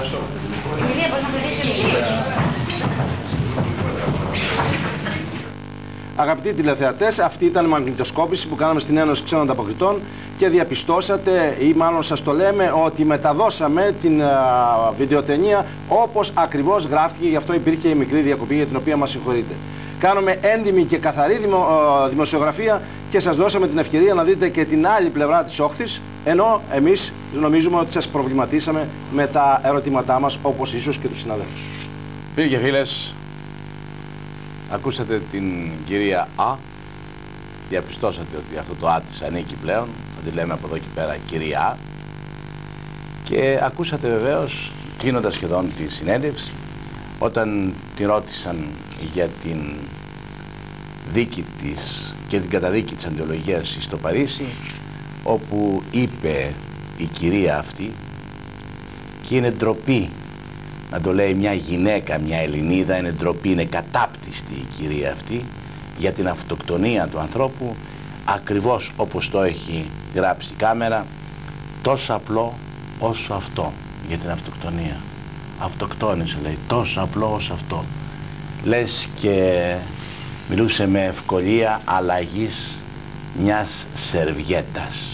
Αγαπητοί τηλεθεατές, αυτή ήταν η μαγνητοσκόπηση που κάναμε στην Ένωση Ξένων Ανταποκριτών και διαπιστώσατε, ή μάλλον σας το λέμε, ότι μεταδώσαμε την βιντεοτενία όπως ακριβώς γράφτηκε, γι' αυτό υπήρχε η μικρή διακοπή για την οποία μας συγχωρείτε. Κάνουμε έντιμη και καθαρή δημοσιογραφία και σας δώσαμε την ευκαιρία να δείτε και την άλλη πλευρά της όχθης, ενώ εμείς νομίζουμε ότι σας προβληματίσαμε με τα ερωτήματά μας, όπως ίσως και τους συναδέλφους. Φίλοι και φίλες, ακούσατε την κυρία Α, διαπιστώσατε ότι αυτό το Α της ανήκει πλέον, θα τη λέμε από εδώ και πέρα κυρία Α, και ακούσατε βεβαίως, κλείνοντας σχεδόν τη συνέντευξη, όταν την ρώτησαν για την δίκη της και την καταδίκη της αντιολογίας στο Παρίσι, όπου είπε η κυρία αυτή, και είναι ντροπή να το λέει μια γυναίκα, μια Ελληνίδα, είναι ντροπή, είναι κατάπτυστη η κυρία αυτή για την αυτοκτονία του ανθρώπου, ακριβώς όπως το έχει γράψει η κάμερα, τόσο απλό όσο αυτό για την αυτοκτονία. Αυτοκτόνησε, λέει, τόσο απλό όσο αυτό. Λες και μιλούσε με ευκολία αλλαγής μιας σερβιέτας.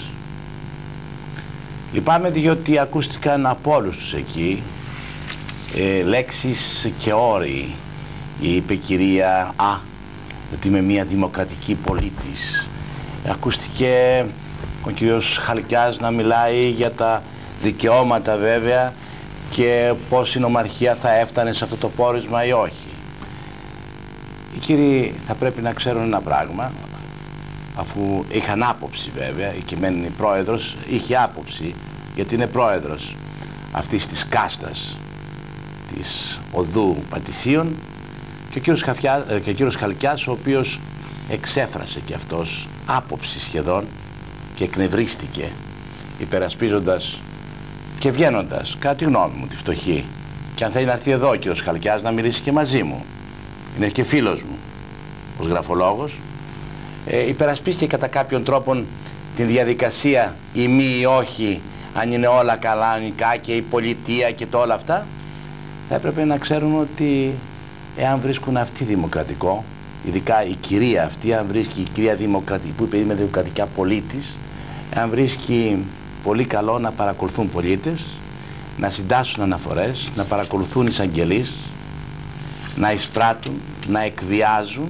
Λυπάμαι διότι ακούστηκαν από όλους τους εκεί λέξεις και όροι. Είπε κυρία Α ότι είμαι μια δημοκρατική πολίτης. Ακούστηκε ο κύριος Χαλκιάς να μιλάει για τα δικαιώματα βέβαια και πώς η νομαρχία θα έφτανε σε αυτό το πόρισμα ή όχι. Οι κύριοι θα πρέπει να ξέρουν ένα πράγμα, αφού είχαν άποψη βέβαια, η κειμένη πρόεδρος είχε άποψη, γιατί είναι πρόεδρος αυτής της κάστας της οδού Πατησίων, και ο κύριος Χαλκιάς, ο οποίος εξέφρασε και αυτός άποψη σχεδόν και εκνευρίστηκε, υπερασπίζοντας και βγαίνοντας, κατά τη γνώμη μου, τη φτωχή. Και αν θέλει να έρθει εδώ ο κύριος Χαλκιάς να μιλήσει και μαζί μου, είναι και φίλος μου ως γραφολόγος, υπερασπίστηκε κατά κάποιον τρόπον την διαδικασία ή μη ή όχι, αν είναι όλα κανονικά και η πολιτεία και το όλα αυτά. Θα έπρεπε να ξέρουν ότι εάν βρίσκουν αυτή δημοκρατικό, ειδικά η κυρία αυτή, αν βρίσκει η κυρία δημοκρατική, που είπε είμαι δημοκρατικά πολίτης, εάν βρίσκει πολύ καλό να παρακολουθούν πολίτες, να συντάσσουν αναφορές, να παρακολουθούν εισαγγελείς, να εισπράττουν, να εκβιάζουν,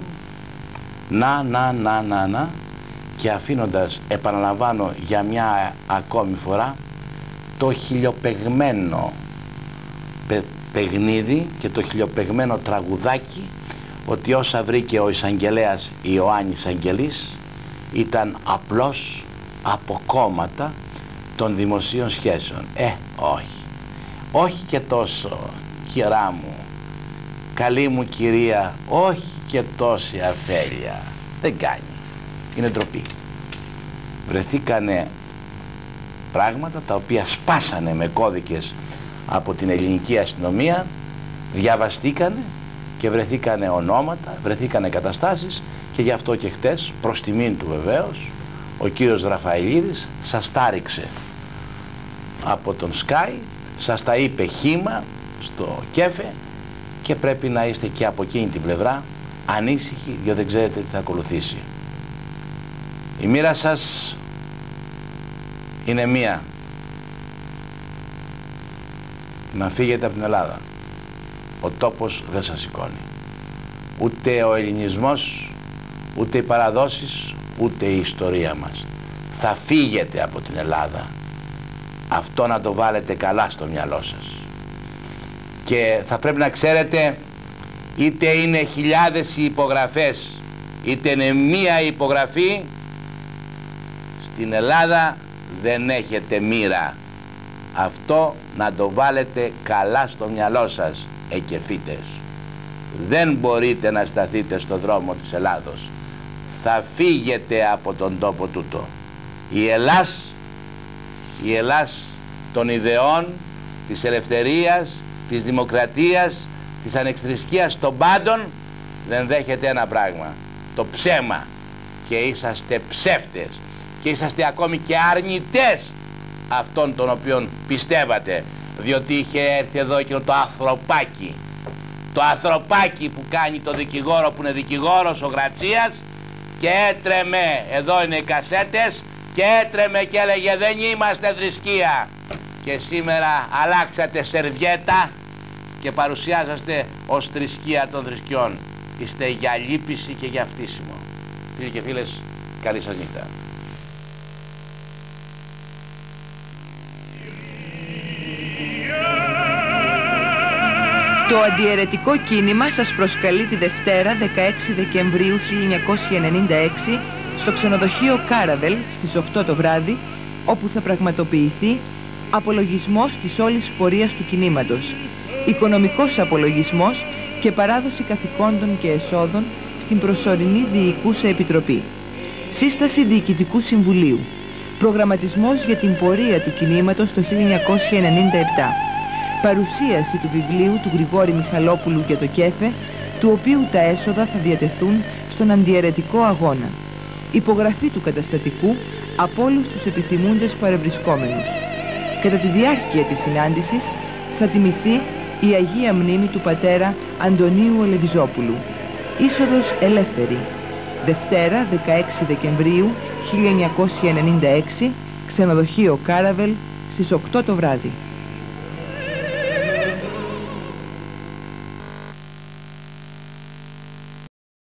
και αφήνοντας, επαναλαμβάνω για μια ακόμη φορά, το χιλιοπεγμένο παιχνίδι και το χιλιοπεγμένο τραγουδάκι ότι όσα βρήκε ο εισαγγελέας Ιωάννης Αγγελής ήταν απλώς αποκόμματα των δημοσίων σχέσεων. Όχι και τόσο, κυρά μου, καλή μου κυρία, όχι και τόση αφέλεια, δεν κάνει, είναι ντροπή. Βρεθήκανε πράγματα τα οποία σπάσανε με κώδικες από την ελληνική αστυνομία, διαβαστήκανε και βρεθήκανε ονόματα, βρεθήκανε καταστάσεις, και γι' αυτό και χτες, προς τιμήν του βεβαίως, ο κύριος Ραφαηλίδης σας τα ρίξε από τον Sky, σας τα είπε χύμα στο Κέφε, και πρέπει να είστε και από εκείνη την πλευρά ανήσυχοι, διότι δεν ξέρετε τι θα ακολουθήσει. Η μοίρα σας είναι μία: να φύγετε από την Ελλάδα. Ο τόπος δεν σας σηκώνει. Ούτε ο ελληνισμός, ούτε οι παραδόσεις, ούτε η ιστορία μας. Θα φύγετε από την Ελλάδα. Αυτό να το βάλετε καλά στο μυαλό σας. Και θα πρέπει να ξέρετε, είτε είναι χιλιάδες οι υπογραφές, είτε είναι μία υπογραφή, στην Ελλάδα δεν έχετε μοίρα. Αυτό να το βάλετε καλά στο μυαλό σας, εκεφίτες. Δεν μπορείτε να σταθείτε στο δρόμο της Ελλάδος. Θα φύγετε από τον τόπο τούτο. Η Ελλάς των ιδεών, της ελευθερίας, της δημοκρατίας, της ανεξιθρησκείας των πάντων, δεν δέχεται ένα πράγμα: το ψέμα. Και είσαστε ψεύτες και είσαστε ακόμη και αρνητές αυτών των οποίων πιστεύατε, διότι είχε έρθει εδώ εκείνο το ανθρωπάκι, το ανθρωπάκι που κάνει το δικηγόρο, που είναι δικηγόρος ο Γρατσίας, και έτρεμε, εδώ είναι οι κασέτες, και έτρεμε και έλεγε δεν είμαστε θρησκεία. Και σήμερα αλλάξατε σερβιέτα και παρουσιάζεστε ως θρησκεία των θρησκειών. Είστε για λύπηση και για φτύσιμο. Φίλοι και φίλες, καλή σας νύχτα. Το αντιαιρετικό κίνημα σας προσκαλεί τη Δευτέρα 16 Δεκεμβρίου 1996 στο ξενοδοχείο Κάραβελ στις 8 το βράδυ, όπου θα πραγματοποιηθεί απολογισμός της όλης πορείας του κινήματος, οικονομικός απολογισμός και παράδοση καθηκόντων και εσόδων στην προσωρινή Διοικούσα Επιτροπή. Σύσταση Διοικητικού Συμβουλίου. Προγραμματισμός για την πορεία του κινήματος το 1997. Παρουσίαση του βιβλίου του Γρηγόρη Μιχαλόπουλου για το Κέφε, του οποίου τα έσοδα θα διατεθούν στον αντιαιρετικό αγώνα. Υπογραφή του καταστατικού από όλους τους επιθυμούντες παρευρισκόμενους. Κατά τη διάρκεια της συνάντησης θα τιμηθεί η Αγία Μνήμη του πατέρα Αντωνίου Ελεβιζόπουλου. Είσοδος ελεύθερη. Δευτέρα 16 Δεκεμβρίου 1996, ξενοδοχείο Κάραβελ στις 8 το βράδυ.